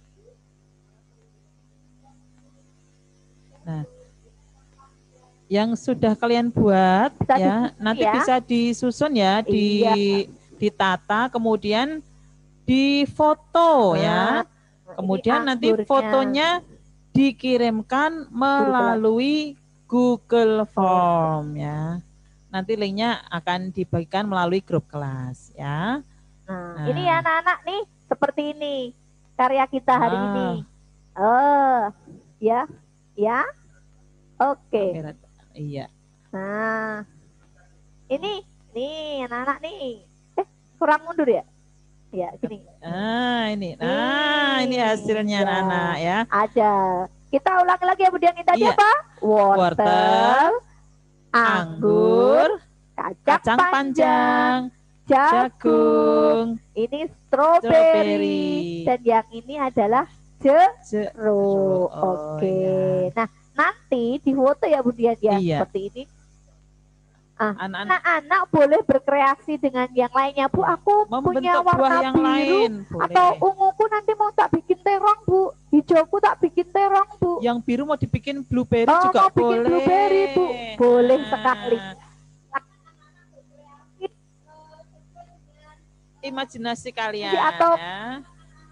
Nah. Yang sudah kalian buat Bisa ya, disusun nanti ya. bisa disusun ya, di Iya. ditata, kemudian difoto ya. Nah, Kemudian ini nanti anggurnya. fotonya dikirimkan melalui Google Form ya. Nanti linknya akan dibagikan melalui grup kelas ya. Nah, Nah. ini ya anak-anak nih, seperti ini karya kita hari Ah. ini. Oh, ya, ya. Oke. Kamera- Iya. Nah, ini, nih anak-anak nih. Eh, kurang mundur ya? Ya, gini. Ah, ini. Nah, ini hasilnya Ya. anak-anak ya. Ada. Kita ulangi lagi ya, Bu Dian. Ini tadi Iya. apa? Wortel, Wortel, anggur, Anggur, kacang, kacang panjang, jagung. jagung, Ini strawberry. Strawberry. Dan yang ini adalah jeruk. jeruk. Oh, Oke. iya. Nah, nanti di foto ya Bu Dian ya, Iya. seperti ini. Ah, Anak-anak anak-anak boleh berkreasi dengan yang lainnya. Bu, aku punya membentuk warna buah yang biru lain. atau Boleh. unguku nanti mau tak bikin terong Bu. Hijau hijauku tak bikin terong, Bu. Yang biru mau dibikin blueberry Oh, juga mau bikin boleh. blueberry, Bu. Boleh sekali. Imajinasi kalian Jadi atau- ya.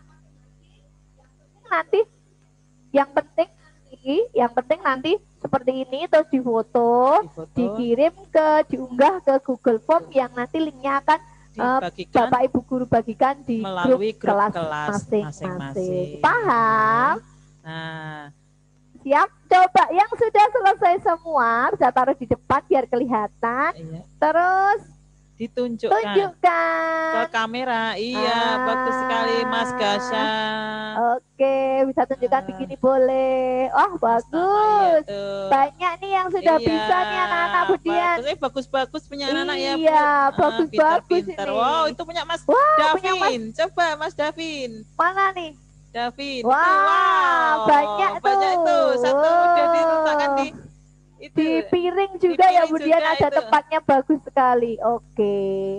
Nanti yang penting yang penting nanti seperti ini terus difoto, Difoto, dikirim ke diunggah ke Google Form yang nanti linknya akan eh, dibagikan Bapak Ibu guru bagikan di melalui grup kelas kelas masing-masing. masing-masing. Paham? Nah, Siap? Coba yang sudah selesai semua bisa taruh di depan biar kelihatan. iya. Terus Ditunjukkan ke tunjukkan. kamera. Iya, Ah. bagus sekali Mas Gasha. Oke, bisa tunjukkan Ah. begini boleh. Oh, Mas Tama, bagus. iya tuh. Banyak nih yang sudah Iya, bisa nih anak-anak Budian. Bagus, eh, bagus-bagus punya anak ya, Bu. Iya, Ah, bagus-bagus pintar-pintar. ini. Wow, itu punya Mas Wah, punya Mas- Davin. Coba Mas Davin. Mana nih? Davin. Wah, itu, wow. banyak Banyak tuh. tuh. Satu udah diletakkan di itu. Di piring juga Di ya piring Budian, juga ada itu. tempatnya bagus sekali. Oke.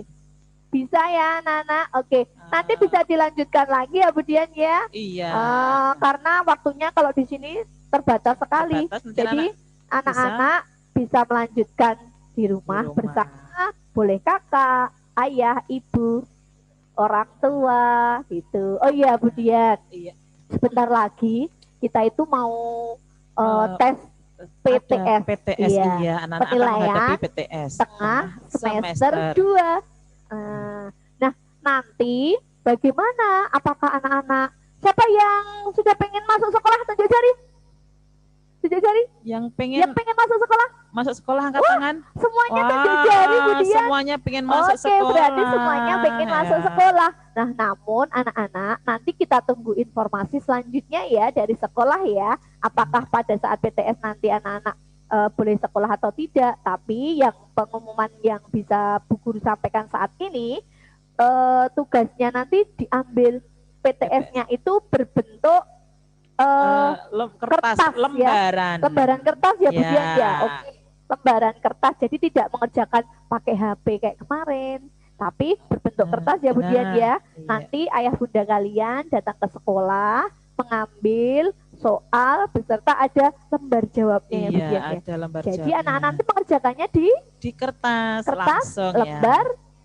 Bisa ya, Nana. Oke. Nanti Ah. bisa dilanjutkan lagi ya Budian ya. Iya. Ah, karena waktunya kalau di sini terbatas sekali. Terbatas, nanti Jadi anak anak-anak bisa melanjutkan di rumah, di rumah. bersama, boleh kakak, ayah, ibu, orang tua, gitu. Oh iya Budian, Iya. sebentar lagi kita itu mau uh, Eh, tes P T S, Ada P T S iya. iya, anak-anak akan Penilaian menghadapi P T S tengah tengah semester dua. Uh, nah, nanti bagaimana? Apakah anak-anak siapa yang sudah pengen masuk sekolah? Tunjuk jari. Tunjuk jari. Yang pengen Yang pengen masuk sekolah? masuk sekolah angkat Wah, tangan. Semuanya tunjuk Wah, jari Budian. semuanya pengen masuk Oke, sekolah. berarti semuanya pengen ya. masuk sekolah. Nah, namun anak-anak nanti kita tunggu informasi selanjutnya ya dari sekolah ya. Apakah pada saat P T S nanti anak-anak eh, boleh sekolah atau tidak. Tapi yang pengumuman yang bisa Bu Guru sampaikan saat ini, eh, tugasnya nanti diambil P T S-nya itu berbentuk eh, Eh, lem- kertas, kertas, ya. lembaran. lembaran kertas ya Ya. Budian ya. Oke. Lembaran kertas, jadi tidak mengerjakan pakai H P kayak kemarin, tapi berbentuk Nah, kertas ya Budian nah, ya. iya. Nanti ayah bunda kalian datang ke sekolah, mengambil soal beserta ada lembar jawabnya ya Iya, Budian ya. ada lembar Jadi jawabnya. anak-anak nanti mengerjakannya di di kertas, kertas, langsung ya. lembar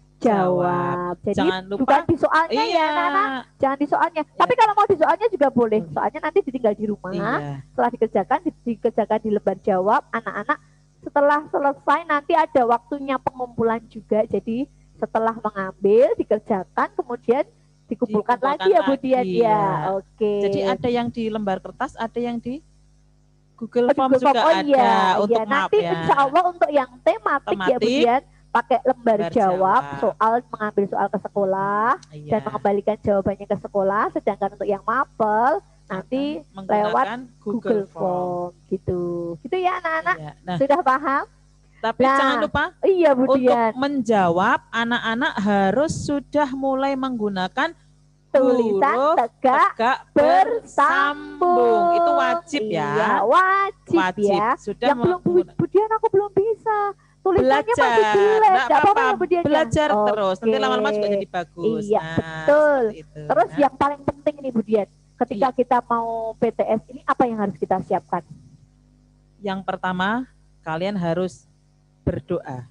jawab. Jadi Jangan lupa bukan di soalnya iya, ya anak-anak, jangan di soalnya. Tapi kalau mau di soalnya juga boleh. Soalnya nanti ditinggal di rumah. iya. Setelah dikerjakan di- dikerjakan di lembar jawab, anak-anak setelah selesai nanti ada waktunya pengumpulan juga. Jadi setelah mengambil dikerjakan kemudian dikumpulkan, Dikumpulkan lagi ya Budian lagi, ya. ya. Oke. Jadi ada yang di lembar kertas, ada yang di Google Oh, di Form Google juga Form. Oh ada iya, untuk iya. map Nanti ya. insya Allah untuk yang tematik, ya Tematik, Budian pakai lembar lembar jawab, jawab. soal mengambil soal ke sekolah Iya. dan mengembalikan jawabannya ke sekolah. Sedangkan untuk yang mapel nanti Akan lewat menggunakan Google Form gitu. Gitu ya anak-anak. Iya. Nah, Sudah paham? tapi Nah, jangan lupa Iya untuk Budian. menjawab, anak-anak harus sudah mulai menggunakan Tulisan huruf tegak tegak bersambung. bersambung. Itu wajib ya. Iya, wajib, Wajib. ya. Sudah Yang belum Bu- menggunakan- Budian aku belum bisa. Tulisannya masih belajar. jelek. Nggak Nggak apa-apa apa-apa, ya Budian ya? belajar terus. Nanti Oke. lama-lama juga jadi bagus. Iya, Nah, betul. seperti itu. Terus Nah, yang paling penting nih Budian, ketika Iya. kita mau P T S ini apa yang harus kita siapkan? yang pertama, kalian harus berdoa.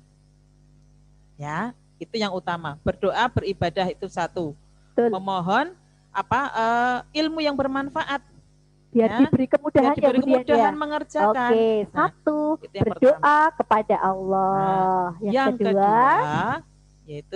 Ya, itu yang utama. Berdoa, beribadah itu satu. Betul. Memohon apa eh, ilmu yang bermanfaat, Biar Ya, diberi biar kemudahan ya diberi Budian ya. kemudahan mengerjakan. Oke, Nah, satu itu yang berdoa kepada Allah. yang, Yang kedua, kedua, yaitu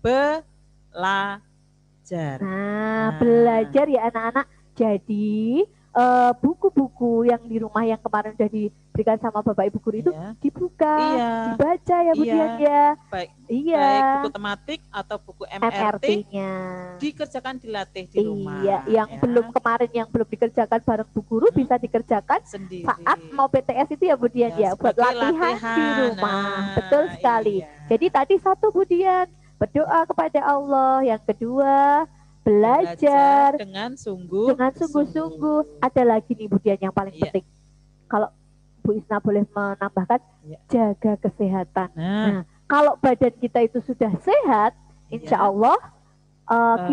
belajar. nah, Nah. belajar ya anak-anak. Jadi eh, buku-buku yang di rumah yang kemarin sudah diberikan sama Bapak Ibu guru itu Ya, dibuka, Iya. dibaca ya Budian Iya. ya. baik, Iya. baik buku tematik atau buku M R T, M R T-nya. dikerjakan dilatih di rumah. Iya, yang ya, belum kemarin yang belum dikerjakan bareng Bu Guru Hmm. bisa dikerjakan sendiri. saat mau P T S itu ya Budian ya, Ya, buat sebagai latihan, di latihan. rumah. Nah, Betul sekali. iya. Jadi tadi satu Budian, berdoa kepada Allah, yang kedua belajar dengan sungguh dengan sungguh-sungguh. Ada lagi nih Budian yang paling Iya. penting. Kalau Bu Isna boleh menambahkan, Iya. jaga kesehatan. Nah, Kalau badan kita itu sudah sehat, insya iya. Allah uh, Eh, kita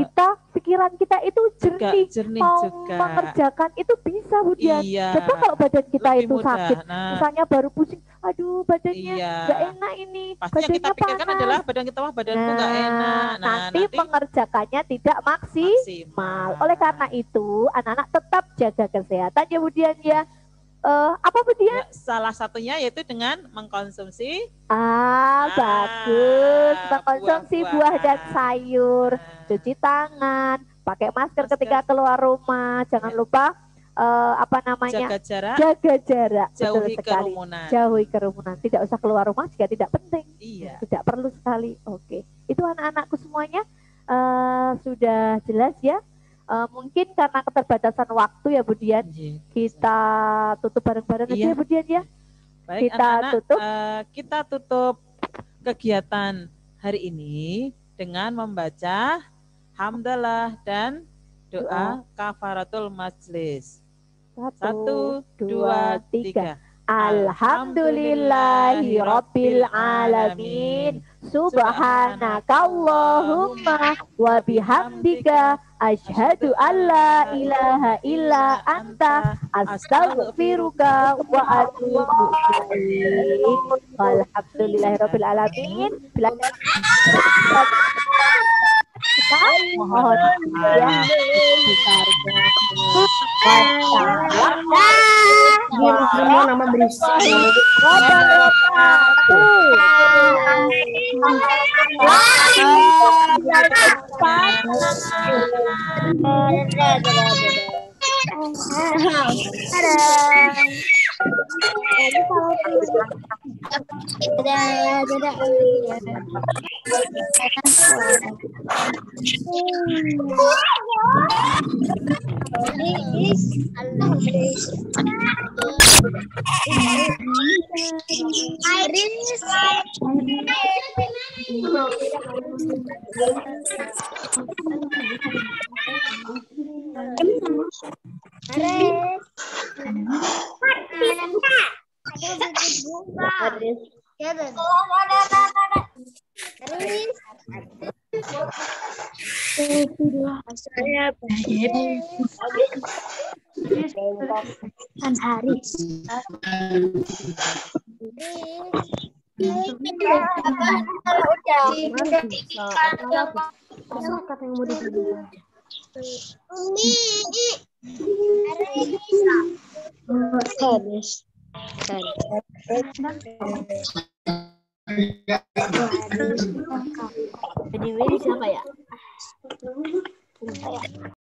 pikiran kita itu Juga jernih, jernih mau juga. mengerjakan itu bisa Bu Dian. Iya. Coba kalau badan kita Lebih itu mudah. sakit, Nah, misalnya baru pusing, aduh badannya iya. nggak enak ini, Pasti yang kita badannya pikirkan panas. adalah badan kita, wah badanku nggak Nah, enak. Nah, nanti, mengerjakannya tidak maksimal. maksimal. Oleh karena itu, anak-anak tetap jaga kesehatan ya Bu Dian ya. Eh, apa Bu Dian? Ya, salah satunya yaitu dengan mengkonsumsi Ah, Ah, bagus. Mengkonsumsi buah dan buah-buahan. sayur, Nah, cuci tangan, pakai masker, Masker. ketika keluar rumah. Jangan Ya. lupa eh, apa namanya? jaga jarak, Jaga jarak. Betul jauhi sekali. kerumunan. Jauhi kerumunan. Tidak usah keluar rumah jika tidak penting. Iya. Tidak perlu sekali. Oke. Itu anak-anakku semuanya eh, sudah jelas ya. Eh, mungkin karena keterbatasan waktu ya Bu Dian, Iya. kita tutup bareng-bareng aja Iya. ya Bu Dian ya. Baik, Kita anak-anak, tutup. eh, kita tutup kegiatan hari ini dengan membaca hamdalah dan doa kafaratul majlis. Satu, dua, tiga. Alhamdulillahi Rabbil Alamin. Subhanakallahumma wa bihamdika asyhadu alla ilaha illa anta astaghfiruka wa atubu ilaik. Alhamdulillahi Rabbil Alamin. Bila mohon ya Gini semua nama berisik. Kan Haris. Kata yang mau dibilang. Haris. Jadi siapa ya?